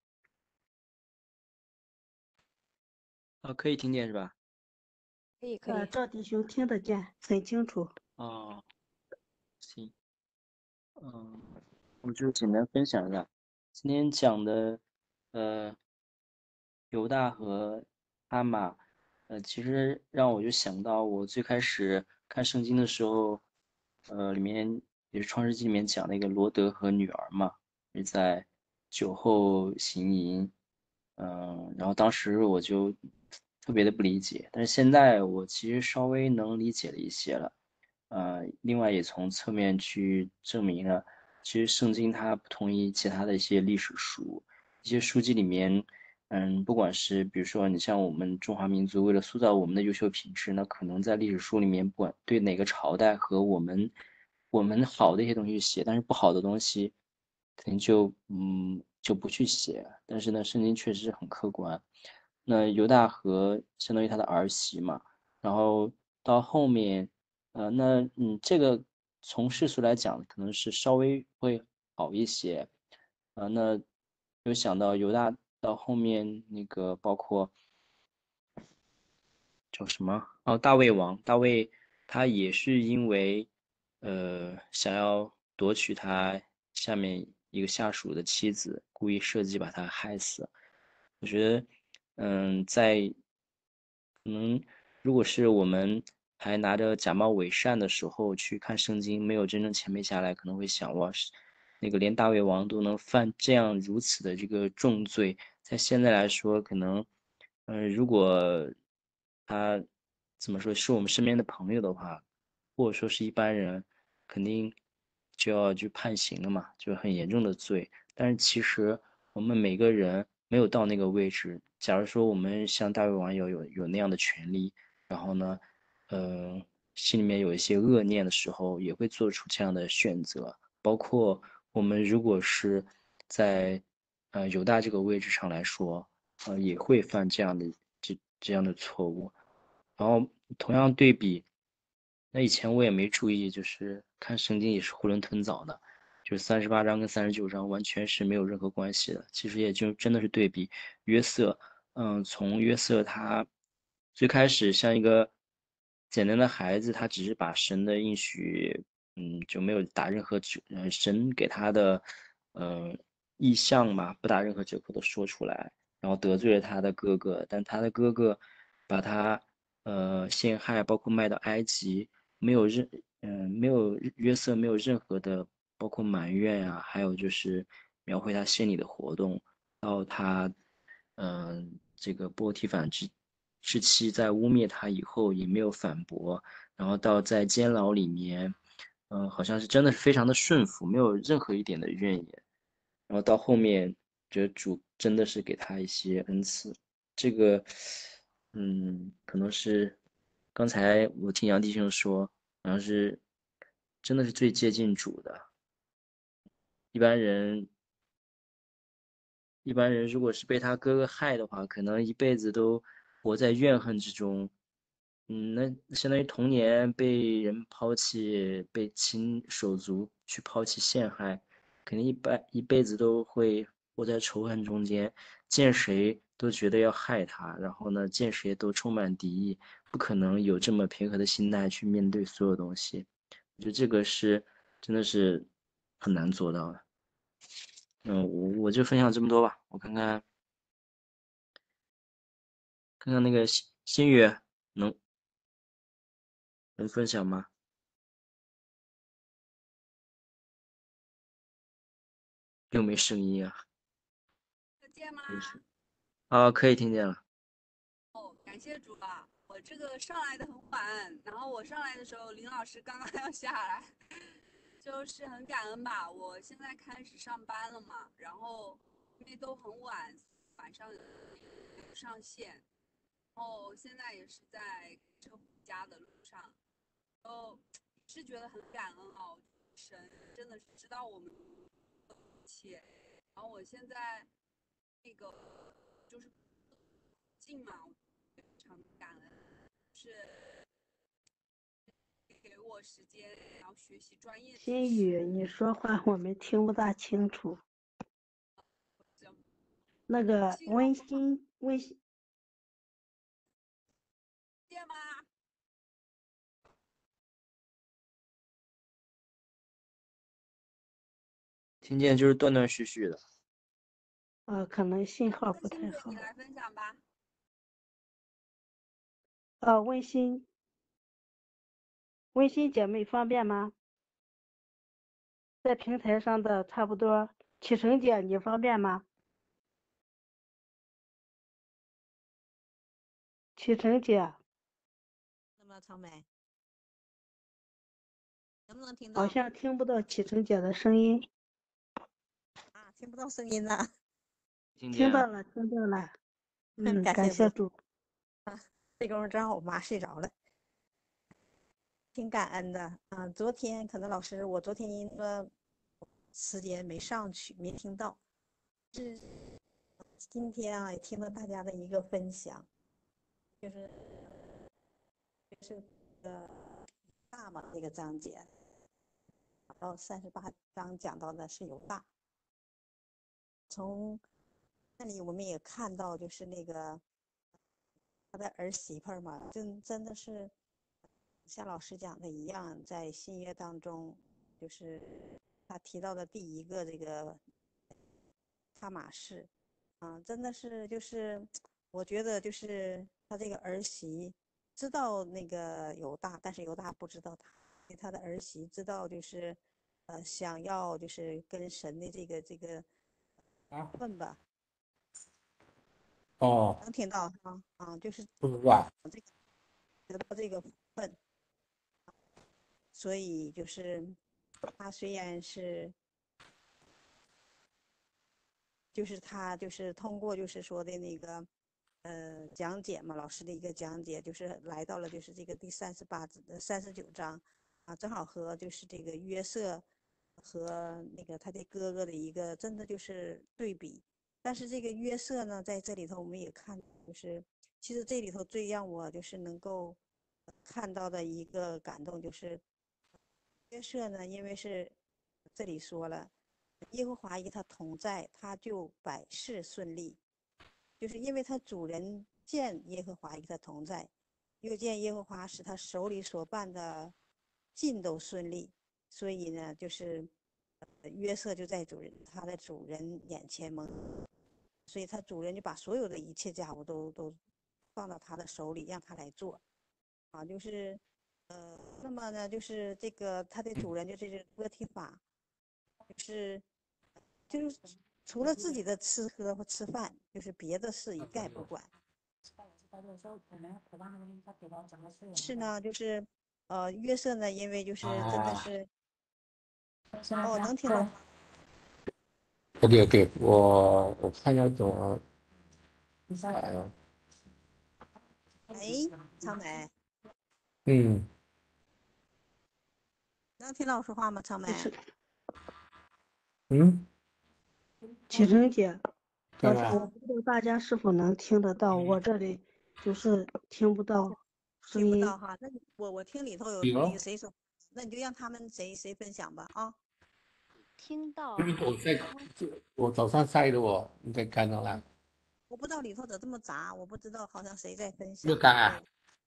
啊，可以听见是吧？ 可以，可呃， 以。 赵弟兄听得见，很清楚。 哦，行，嗯，我就简单分享一下，今天讲的，呃，犹大和阿玛，呃，其实让我就想到我最开始看圣经的时候，呃，里面也是创世纪里面讲那个罗德和女儿嘛，是在酒后行淫，嗯、然后当时我就特别的不理解，但是现在我其实稍微能理解了一些了。呃，另外也从侧面去证明了，其实圣经它不同于其他的一些历史书，一些书籍里面，嗯，不管是比如说你像我们中华民族为了塑造我们的优秀品质，那可能在历史书里面，不管对哪个朝代和我们我们好的一些东西写，但是不好的东西肯定就嗯就不去写。但是呢，圣经确实很客观。那犹大和相当于他的儿媳嘛，然后到后面。呃，那嗯，这个从世俗来讲，可能是稍微会好一些。呃，那有想到犹大到后面那个包括叫什么？哦，大卫王，大卫他也是因为呃想要夺取他下面一个下属的妻子，故意设计把他害死。我觉得，嗯，在可能如果是我们还拿着假冒伪善的时候去看圣经，没有真正谦卑下来，可能会想，哇，是那个连大卫王都能犯这样如此的这个重罪，在现在来说，可能，嗯，如果他怎么说是我们身边的朋友的话，或者说是一般人，肯定就要去判刑了嘛，就很严重的罪。但是其实我们每个人没有到那个位置。假如说我们像大胃王有有有那样的权利，然后呢，呃，心里面有一些恶念的时候，也会做出这样的选择。包括我们如果是在呃犹大这个位置上来说，呃，也会犯这样的这这样的错误。然后同样对比，那以前我也没注意，就是看圣经也是囫囵吞枣的，就是三十八章跟三十九章完全是没有任何关系的。其实也就真的是对比约瑟，嗯，从约瑟他最开始像一个简单的孩子，他只是把神的应许，嗯，就没有打任何折，呃，神给他的，呃，意象嘛，不打任何折扣的说出来。然后得罪了他的哥哥，但他的哥哥把他呃陷害，包括卖到埃及，没有任嗯、没有约瑟没有任何的包括埋怨啊，还有就是描绘他心里的活动，到他嗯、呃这个波提反之之妻在污蔑他以后也没有反驳，然后到在监牢里面，嗯、好像是真的是非常的顺服，没有任何一点的怨言。然后到后面，觉得主真的是给他一些恩赐，这个，嗯，可能是刚才我听杨弟兄说，好像是真的是最接近主的。一般人，一般人如果是被他哥哥害的话，可能一辈子都活在怨恨之中。嗯，那相当于童年被人抛弃，被亲手足去抛弃陷害，肯定一辈一辈子都会活在仇恨中间，见谁都觉得要害他，然后呢，见谁都充满敌意，不可能有这么平和的心态去面对所有东西。我觉得这个是真的是很难做到的。嗯，我我就分享这么多吧，我看看看看那个新新宇能能分享吗？又没声音啊。 可见吗？ 没事。啊，可以听见了。 哦，感感谢主啊！我这个上来的很晚，然后我上来的时候，林老师刚刚要下来，就是很感恩吧。我现在开始上班了嘛，然后因为都很晚，晚上上线，然后现在也是在车回家的路上，然后是觉得很感恩啊，神真的是知道我们一切。然后我现在那个就是近嘛，非常感恩，是给我时间，然后学习专业知心识。 雨，你说话我们听不大清楚。那个信号温不好， 馨温馨， 见吗？ 听见就是断断续续的。 呃，可能信号那不太好欣姐你。来分享吧。 呃，温馨温馨姐妹方便吗？在平台上的差不多，启程姐你方便吗？启程姐那么长梅，能不能听到？ 好像听不到启程姐的声音。 啊，听不到声音了。 听见啊？ 听到了，听到了。嗯， 感谢主。 感谢主。 这功夫正好我妈睡着了，挺感恩的啊。昨天可能老师，我昨天因为时间没上去，没听到。是今天啊，也听了大家的一个分享，就是就是呃大嘛那个章节，然后三十八章讲到的是犹大。从那里我们也看到，就是那个他的儿媳妇嘛，真真的是像老师讲的一样，在新约当中，就是他提到的第一个这个他玛氏，啊，真的是就是我觉得就是他这个儿媳知道那个犹大，但是犹大不知道他，他的儿媳知道就是呃想要就是跟神的这个这个问吧。 哦， 能听到哈，啊，就是不是吧？ 这个得到这个份，所以就是他虽然是，就是他就是通过就是说的那个呃讲解嘛，老师的一个讲解，就是来到了就是这个第三十八呃三十九章啊，正好和就是这个约瑟和那个他的哥哥的一个真的就是对比。但是这个约瑟呢，在这里头我们也看，就是其实这里头最让我就是能够看到的一个感动，就是约瑟呢，因为是这里说了，耶和华与他同在，他就百事顺利，就是因为他主人见耶和华与他同在，又见耶和华使他手里所办的尽都顺利，所以呢，就是约瑟就在主人他的主人眼前蒙。所以他主人就把所有的一切家务都都放到他的手里，让他来做，啊，就是，呃，那么呢，就是这个他的主人就是这个波提法，就是就是除了自己的吃喝和吃饭，就是别的事一概不管。是呢，就是呃约瑟呢，因为就是真的是，哦，能听到吗？ OK OK，我我看一下怎么来了。 哎，长梅， 嗯， 能听到我说话吗？长梅， 启程嗯， 启程姐， 干嘛？ 我我不知道大家是否能听得到，我这里就是听不到声音。 听不到哈？那你我我听里头有那有， 个谁说，那你就让他们谁谁分享吧啊。 听到嗯我在刚刚我早上晒的我，你在看到了？ 我不知道里头咋这么杂，我不知道好像谁在分享。 又干啊？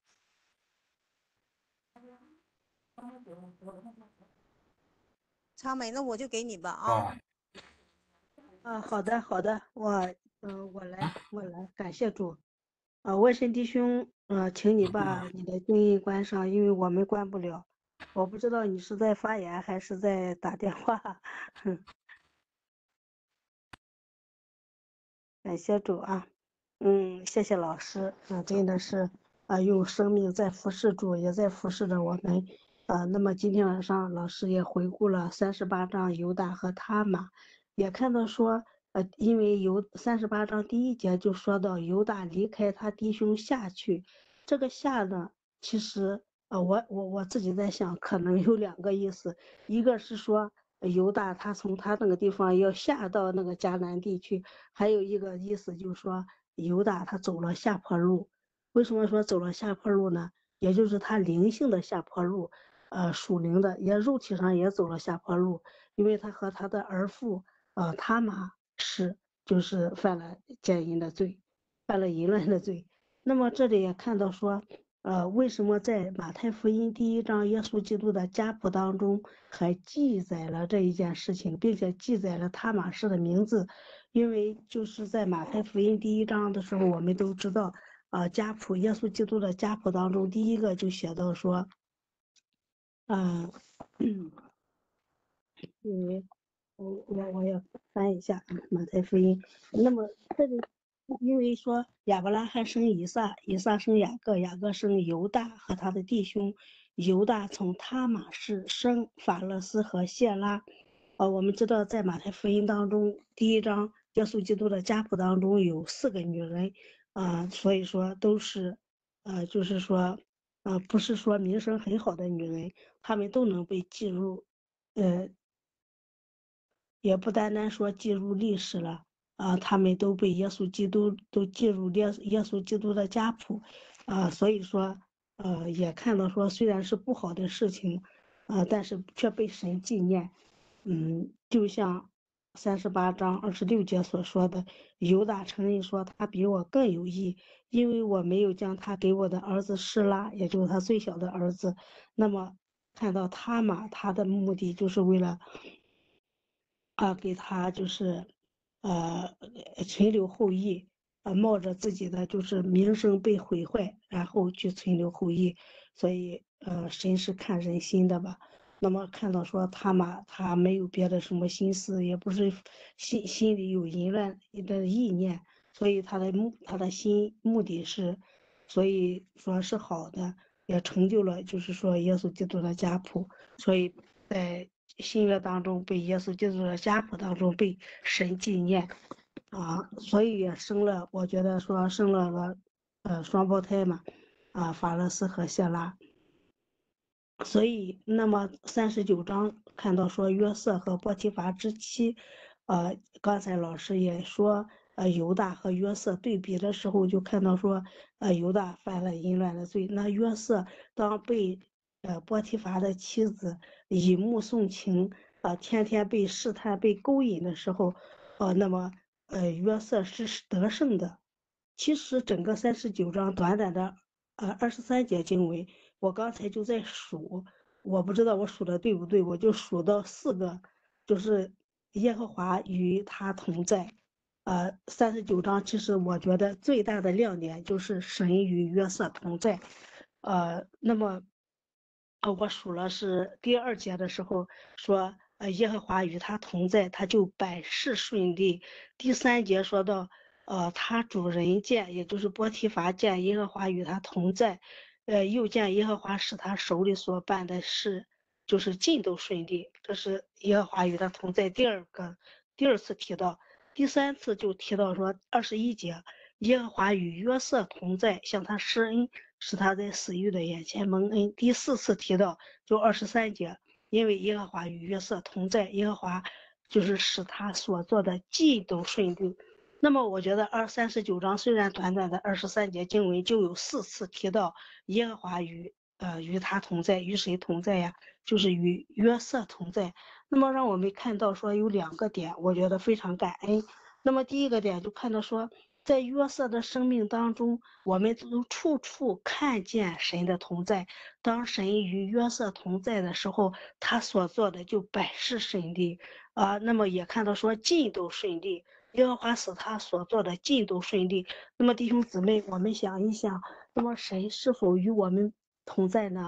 昌美，那我就给你吧啊。 啊， 啊，好的好的，我嗯、呃我来我来，感谢主。啊，卫生弟兄，呃，请你把你的静音关上，因为我们关不了。我不知道你是在发言还是在打电话。哼，感谢主啊。 嗯，谢谢老师，嗯，真的是，啊，用生命在服侍主，也在服侍着我们，呃，那么今天晚上老师也回顾了三十八章犹大和他玛，也看到说，呃，因为犹三十八章第一节就说到犹大离开他弟兄下去，这个下呢，其实，呃，我我我自己在想，可能有两个意思，一个是说呃犹大他从他那个地方要下到那个迦南地区，还有一个意思就是说。犹大他走了下坡路，为什么说走了下坡路呢？也就是他灵性的下坡路，呃，属灵的，也肉体上也走了下坡路，因为他和他的儿父，呃，他玛是就是犯了奸淫的罪，犯了淫乱的罪。那么这里也看到说，呃，为什么在马太福音第一章耶稣基督的家谱当中还记载了这一件事情，并且记载了他玛氏的名字？因为就是在马太福音第一章的时候，我们都知道，啊，家谱耶稣基督的家谱当中，第一个就写到说，嗯、嗯，因为我我我要翻一下啊，马太福音。那么这里因为说亚伯拉罕生以撒，以撒生雅各，雅各生犹大和他的弟兄，犹大从他玛氏生法勒斯和谢拉。呃，我们知道在马太福音当中，第一章耶稣基督的家谱当中有四个女人，啊、所以说都是，呃，就是说，呃，不是说名声很好的女人，她们都能被记入，呃。也不单单说记入历史了，啊，他们都被耶稣基督都记入耶耶稣基督的家谱，啊，所以说，呃，也看到说虽然是不好的事情，啊，但是却被神纪念，嗯，就像三十八章二十六节所说的，犹大承认说他比我更有义，因为我没有将他给我的儿子示拉，也就是他最小的儿子，那么看到他嘛，他的目的就是为了。啊，给他就是，呃，存留后裔，呃，冒着自己的就是名声被毁坏，然后去存留后裔，所以，呃，神是看人心的吧。那么看到说他嘛，他没有别的什么心思，也不是心心里有淫乱的意念，所以他的目他的心目的是，所以说是好的，也成就了就是说耶稣基督的家谱。所以在新约当中被耶稣基督的家谱当中被神纪念啊，所以也生了，我觉得说生了个呃双胞胎嘛，啊，法勒斯和谢拉。所以，那么三十九章看到说约瑟和波提乏之妻，呃，刚才老师也说，呃，犹大和约瑟对比的时候，就看到说，呃，犹大犯了淫乱的罪，那约瑟当被呃波提乏的妻子以目送情，呃，天天被试探、被勾引的时候，呃，那么呃约瑟是得胜的。其实整个三十九章短短的呃二十三节经文。我刚才就在数，我不知道我数的对不对，我就数到四个，就是耶和华与他同在。呃，三十九章其实我觉得最大的亮点就是神与约瑟同在。呃，那么，呃，我数了是第二节的时候说，呃，耶和华与他同在，他就百事顺利。第三节说到，呃，他主人见，也就是波提乏见耶和华与他同在。呃，又见耶和华使他手里所办的事，就是尽都顺利。这是耶和华与他同在。第二个，第二次提到，第三次就提到说二十一节，耶和华与约瑟同在，向他施恩，使他在死狱的眼前蒙恩。第四次提到就二十三节，因为耶和华与约瑟同在，耶和华就是使他所做的尽都顺利。那么我觉得二三十九章虽然短短的二十三节经文就有四次提到耶和华与呃与他同在，与谁同在呀？就是与约瑟同在。那么让我们看到说有两个点，我觉得非常感恩。那么第一个点就看到说，在约瑟的生命当中，我们都处处看见神的同在。当神与约瑟同在的时候，他所做的就百事顺利啊、那么也看到说尽都顺利。耶和华使他所做的尽都顺利。那么弟兄姊妹，我们想一想，那么神是否与我们同在呢？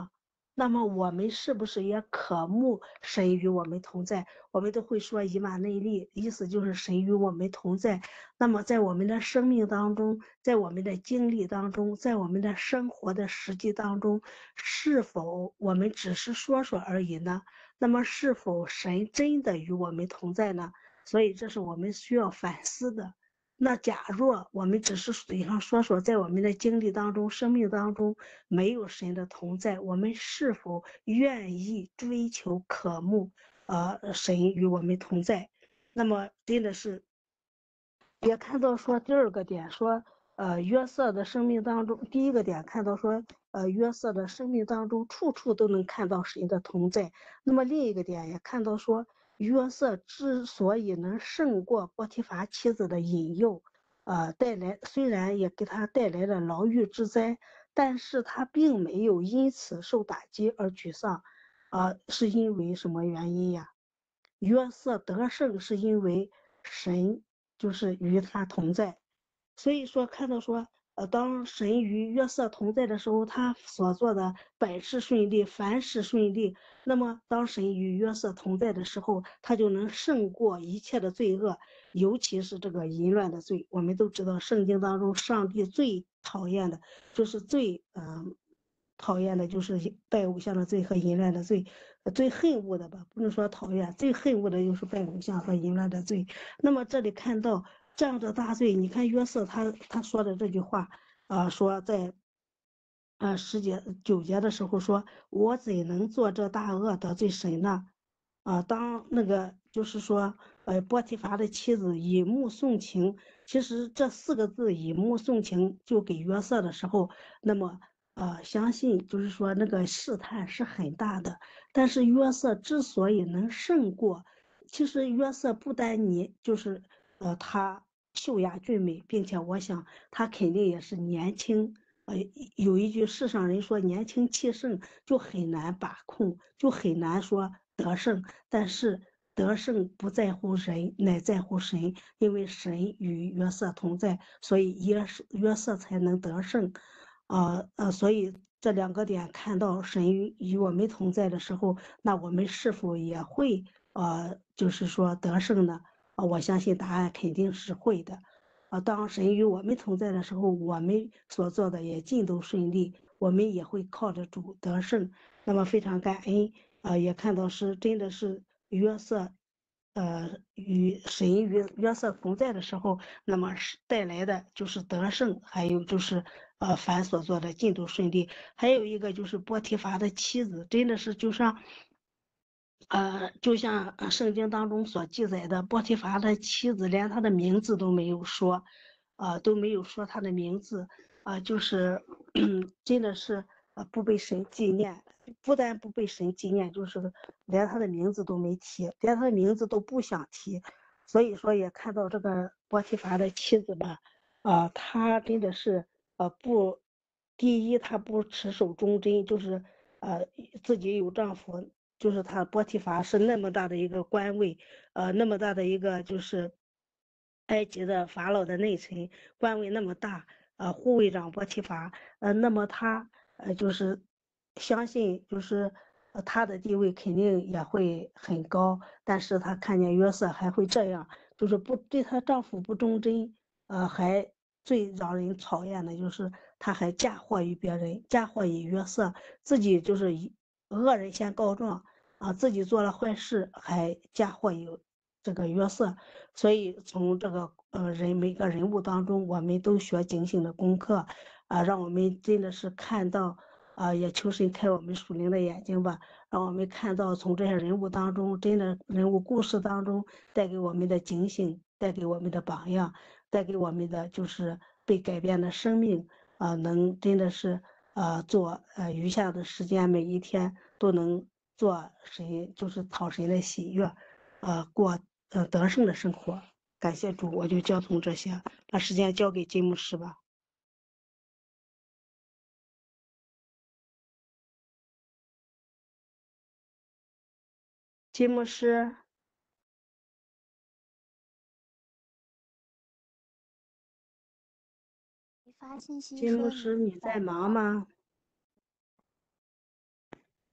那么我们是不是也渴慕神与我们同在？我们都会说以马内利，意思就是神与我们同在。那么在我们的生命当中，在我们的经历当中，在我们的生活的实际当中，是否我们只是说说而已呢？那么是否神真的与我们同在呢？所以这是我们需要反思的。那假若我们只是嘴上说说，在我们的经历当中、生命当中没有神的同在，我们是否愿意追求、渴慕，呃，神与我们同在？那么真的是，也看到说第二个点说，呃，约瑟的生命当中，第一个点看到说，呃，约瑟的生命当中处处都能看到神的同在。那么另一个点也看到说，约瑟之所以能胜过波提乏妻子的引诱，呃，带来虽然也给他带来了牢狱之灾，但是他并没有因此受打击而沮丧，呃，是因为什么原因呀？约瑟得胜是因为神就是与他同在，所以说看到说，呃，当神与约瑟同在的时候，他所做的百事顺利，凡事顺利。那么当神与约瑟同在的时候，他就能胜过一切的罪恶，尤其是这个淫乱的罪。我们都知道，圣经当中上帝最讨厌的就是最嗯。呃讨厌的就是拜偶像的罪和淫乱的罪，最恨恶的吧，不能说讨厌，最恨恶的就是拜偶像和淫乱的罪。那么这里看到这样的大罪，你看约瑟他他说的这句话啊、呃，说在呃十节九节的时候说，我怎能做这大恶得罪神呢？啊、呃，当那个就是说，呃，波提乏的妻子以目送情，其实这四个字以目送情就给约瑟的时候，那么。呃，相信就是说那个试探是很大的，但是约瑟之所以能胜过，其实约瑟不单你就是呃他秀雅俊美，并且我想他肯定也是年轻。呃，有一句世上人说年轻气盛就很难把控，就很难说得胜。但是得胜不在乎人，乃在乎神，因为神与约瑟同在，所以约约瑟才能得胜。呃呃，所以这两个点看到神与与我们同在的时候，那我们是否也会呃，就是说得胜呢？啊、我相信答案肯定是会的。啊、当神与我们同在的时候，我们所做的也尽都顺利，我们也会靠着主得胜。那么非常感恩，啊、也看到是真的是约瑟。呃，与神与约瑟同在的时候，那么是带来的就是得胜，还有就是呃凡所做的尽都顺利。还有一个就是波提乏的妻子，真的是就像，呃，就像呃圣经当中所记载的，波提乏的妻子连他的名字都没有说，呃都没有说他的名字，啊、就是真的是呃不被神纪念，不但不被神纪念，就是连他的名字都没提，连他的名字都不想提。所以说也看到这个波提乏的妻子吧，啊、他真的是呃不，第一他不持守忠贞，就是呃自己有丈夫，就是他波提乏是那么大的一个官位，呃那么大的一个就是埃及的法老的内臣，官位那么大，呃护卫长波提乏，呃那么他呃就是相信就是呃他的地位肯定也会很高，但是他看见约瑟还会这样，就是不对她丈夫不忠贞，呃还最让人讨厌的就是她还嫁祸于别人，嫁祸于约瑟，自己就是以恶人先告状啊，自己做了坏事还嫁祸于这个约瑟，所以从这个呃人每个人物当中，我们都学警醒的功课，啊，让我们真的是看到，啊，也求神开我们属灵的眼睛吧，让我们看到从这些人物当中，真的人物故事当中带给我们的警醒，带给我们的榜样，带给我们的就是被改变的生命，啊，能真的是呃做呃余下的时间每一天都能做神就是讨神的喜悦，呃过呃得胜的生活。感谢主，我就交通这些，把时间交给金牧师吧。金牧师， 你发信息金牧说你师，你在忙吗？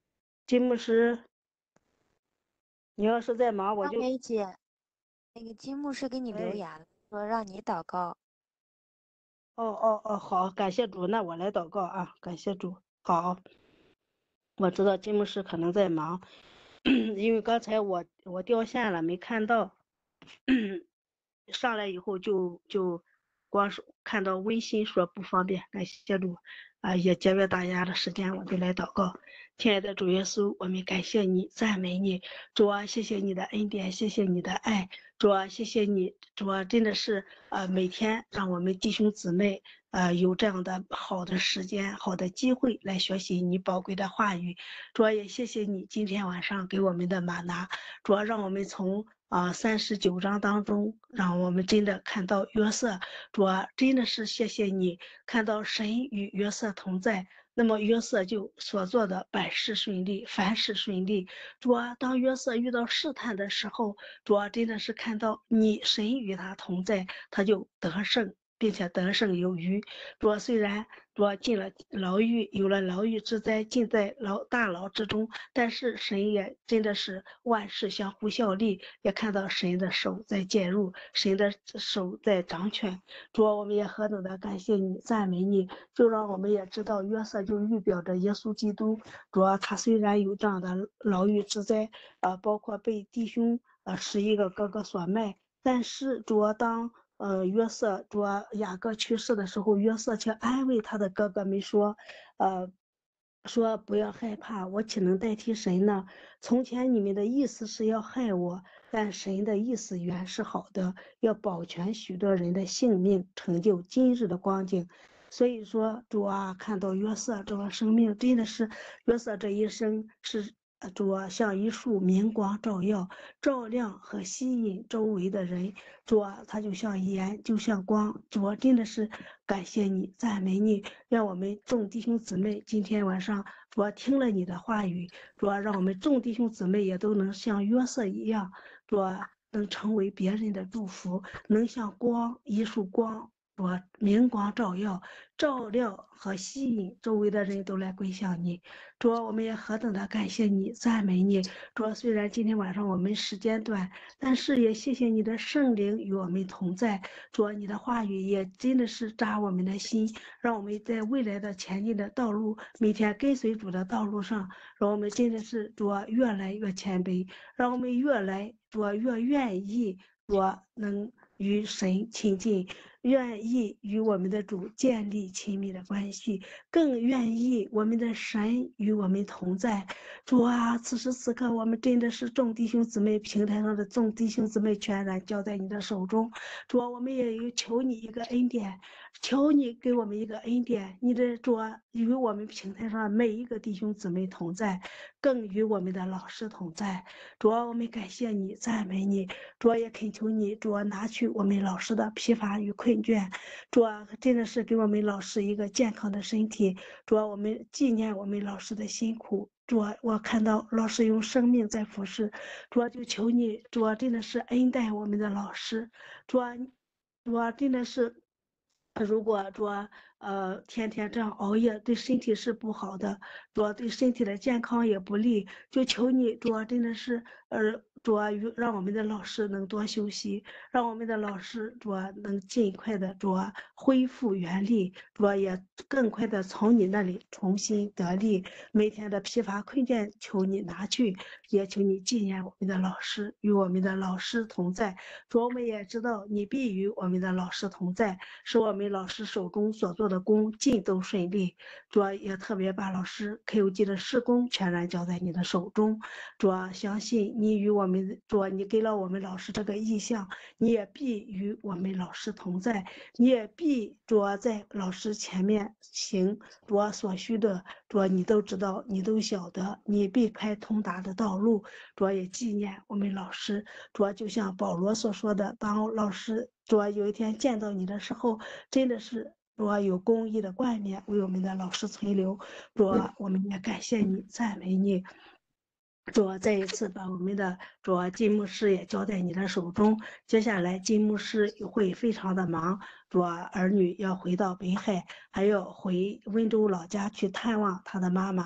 金牧师，你要是在忙，我张就梅姐，那个金牧师给你留哎， 言了，说让你祷告。 哦哦哦，好，感谢主，那我来祷告啊，感谢主，好，我知道金牧师可能在忙，因为刚才我我掉线了，没看到，上来以后就就光是看到微信说不方便，感谢主啊，也节约大家的时间，我就来祷告。亲爱的主耶稣，我们感谢你，赞美你，主啊，谢谢你的恩典，谢谢你的爱，主啊，谢谢你，主啊，真的是呃每天让我们弟兄姊妹呃有这样的好的时间、好的机会来学习你宝贵的话语，主啊，也谢谢你今天晚上给我们的玛拿，主啊，让我们从啊，三十九章当中，让我们真的看到约瑟，主啊，真的是谢谢你，看到神与约瑟同在，那么约瑟就所做的百事顺利，凡事顺利。主啊，当约瑟遇到试探的时候，主啊，真的是看到你神与他同在，他就得胜，并且得胜有余。主啊，虽然主啊进了牢狱，有了牢狱之灾，进在牢大牢之中，但是神也真的是万事相互效力，也看到神的手在介入，神的手在掌权。主啊，我们也何等的感谢你，赞美你，就让我们也知道约瑟就预表着耶稣基督。主啊，他虽然有这样的牢狱之灾，呃，包括被弟兄呃十一个哥哥所卖，但是主啊，当呃约瑟主啊雅各去世的时候，约瑟却安慰他的哥哥们说，呃。说不要害怕，我岂能代替神呢？从前你们的意思是要害我，但神的意思原是好的，要保全许多人的性命，成就今日的光景。所以说，主啊，看到约瑟这个生命，真的是约瑟这一生是呃主啊，像一束明光照耀，照亮和吸引周围的人。主啊，他就像盐，就像光。主啊，真的是感谢你，赞美你，让我们众弟兄姊妹今天晚上主啊听了你的话语，主啊，让我们众弟兄姊妹也都能像约瑟一样，主啊，能成为别人的祝福，能像光一束光。主啊，明光照耀，照亮和吸引周围的人都来归向你。主啊，我们也何等的感谢你，赞美你。主啊，虽然今天晚上我们时间短，但是也谢谢你的圣灵与我们同在。主啊，你的话语也真的是扎我们的心，让我们在未来的前进的道路，每天跟随主的道路上，让我们真的是主啊越来越谦卑，让我们越来主啊越愿意主啊能与神亲近，愿意与我们的主建立亲密的关系，更愿意我们的神与我们同在。主啊，此时此刻，我们真的是众弟兄姊妹平台上的众弟兄姊妹全然交在你的手中。主啊，我们也有求你一个恩典，求你给我们一个恩典。你的主啊，与我们平台上每一个弟兄姊妹同在，更与我们的老师同在。主啊，我们感谢你，赞美你。主啊，也恳求你，主啊，拿去我们老师的疲乏与困倦。主啊，真的是给我们老师一个健康的身体。主啊，我们纪念我们老师的辛苦。主啊，我看到老师用生命在服侍，主啊，就求你，主啊，真的是恩待我们的老师。主啊，主啊，真的是。如果说呃天天这样熬夜对身体是不好的，主要对身体的健康也不利，就求你主要真的是呃主要与让我们的老师能多休息，让我们的老师主要能尽快的主要恢复原力，主要也更快的从你那里重新得力，每天的疲乏困倦求你拿去，也求你纪念我们的老师，与我们的老师同在。主，我们也知道你必与我们的老师同在，使我们老师手中所做的工尽都顺利。主啊，也特别把老师 K O G 的施工全然交在你的手中。主啊，相信你与我们，主啊，你给了我们老师这个意向，你也必与我们老师同在，你也必主啊在老师前面行主啊所需的，主啊你都知道，你都晓得，你必开通达的道路。主啊也纪念我们老师，主啊就像保罗所说的，当老师主啊有一天见到你的时候，真的是主啊有公义的冠冕为我们的老师存留。主啊，我们也感谢你，赞美你。主啊，再一次把我们的主啊金牧师也交在你的手中。接下来金牧师会非常的忙，主啊儿女要回到北海，还要回温州老家去探望他的妈妈。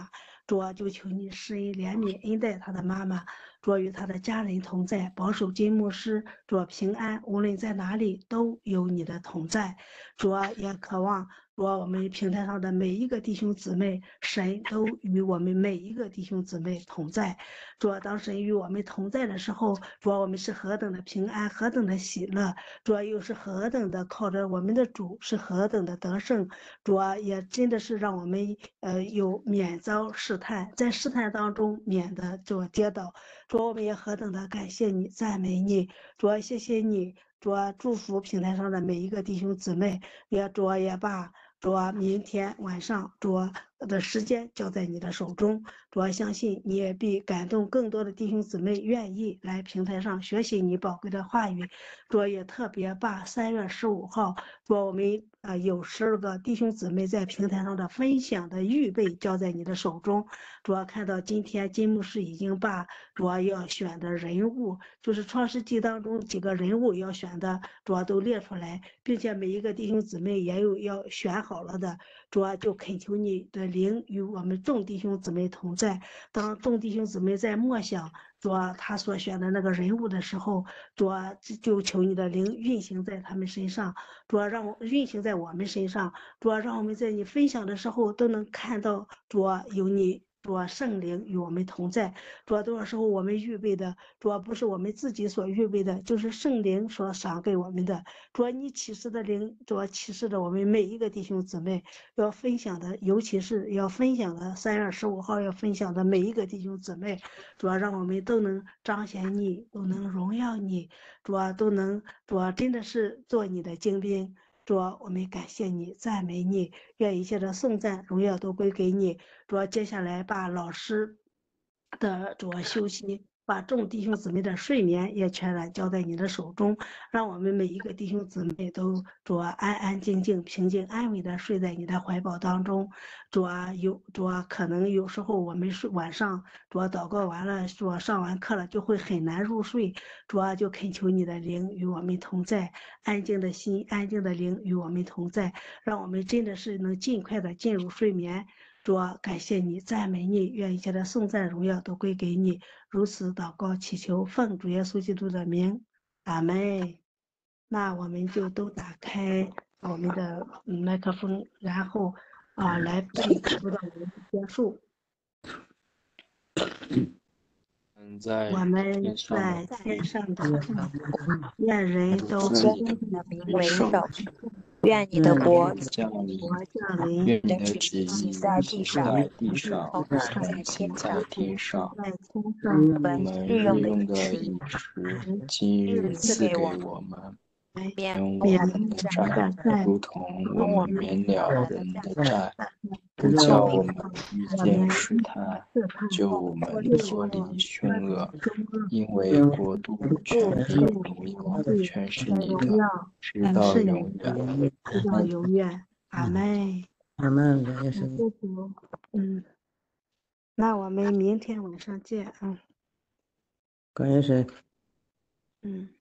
主啊，就求你施恩怜悯恩待他的妈妈，主啊，与他的家人同在，保守金牧师，主啊，平安，无论在哪里都有你的同在，主啊，也渴望。主啊，我们平台上的每一个弟兄姊妹，神都与我们每一个弟兄姊妹同在。主啊，当神与我们同在的时候，主啊，我们是何等的平安，何等的喜乐，主啊，又是何等的靠着我们的主，是何等的得胜。主啊，也真的是让我们呃有免遭试探，在试探当中免得主跌倒。主啊，我们也何等的感谢你，赞美你。主啊，谢谢你。主啊，祝福平台上的每一个弟兄姊妹，也主啊也把。主啊，明天晚上主啊的时间交在你的手中，主啊，相信你也必感动更多的弟兄姊妹愿意来平台上学习你宝贵的话语。主啊，也特别把三月十五号，主啊，我们啊、呃、有十二个弟兄姊妹在平台上的分享的预备交在你的手中。主啊，看到今天金牧师已经把主啊要选的人物，就是创世纪当中几个人物要选的，主啊都列出来，并且每一个弟兄姊妹也有要选好了的。主啊，就恳求你的灵与我们众弟兄姊妹同在。当众弟兄姊妹在默想主啊他所选的那个人物的时候，主啊就求你的灵运行在他们身上，主啊让我运行在我们身上，主啊让我们在你分享的时候都能看到主啊有你。主啊，圣灵与我们同在。主啊，多少时候我们预备的，主啊不是我们自己所预备的，就是圣灵所赏给我们的。主啊，你启示的灵，主啊启示着我们每一个弟兄姊妹要分享的，尤其是要分享的三月十五号要分享的每一个弟兄姊妹，主啊让我们都能彰显你，都能荣耀你，主啊都能，主啊真的是做你的精兵。主啊，我们感谢你，赞美你，愿一切的颂赞、荣耀都归给你。主啊，接下来把老师的主啊休息，把众弟兄姊妹的睡眠也全然交在你的手中，让我们每一个弟兄姊妹都主啊安安静静、平静安稳的睡在你的怀抱当中。主啊，有主啊，可能有时候我们睡晚上主啊祷告完了，主啊上完课了就会很难入睡。主啊，就恳求你的灵与我们同在，安静的心、安静的灵与我们同在，让我们真的是能尽快的进入睡眠。主啊，感谢你，赞美你，愿一切的颂赞荣耀都归给你。如此祷告祈求，奉主耶稣基督的名，阿门。那我们就都打开我们的麦克风，然后啊来背辅导文结束。 嗯，在我们天上在的天上的父，愿人都自己的的名为圣， 为圣，愿你的愿国你的降临， 国降临， 愿你的的旨意旨意在地行上， 在地上， 同时在行天在上。 天上。 在天我上， 我们们日用的日用的饮食， 饮食，今日赐赐给给我们， 我们， 免免我免们的我们债， 的债， 如同我同我们们免了的人的债， 债，不不叫我叫我们们遇我见们试探， 试探， 救我们救脱离我们凶恶。 中恶， 因为国度、权不柄、 不荣耀， 是全是你的， 荣耀， 直到是永远。 你，直到永远。阿门。 阿门，感谢感神。 谢主，嗯，那我们明天晚上见啊， 感谢神。 嗯。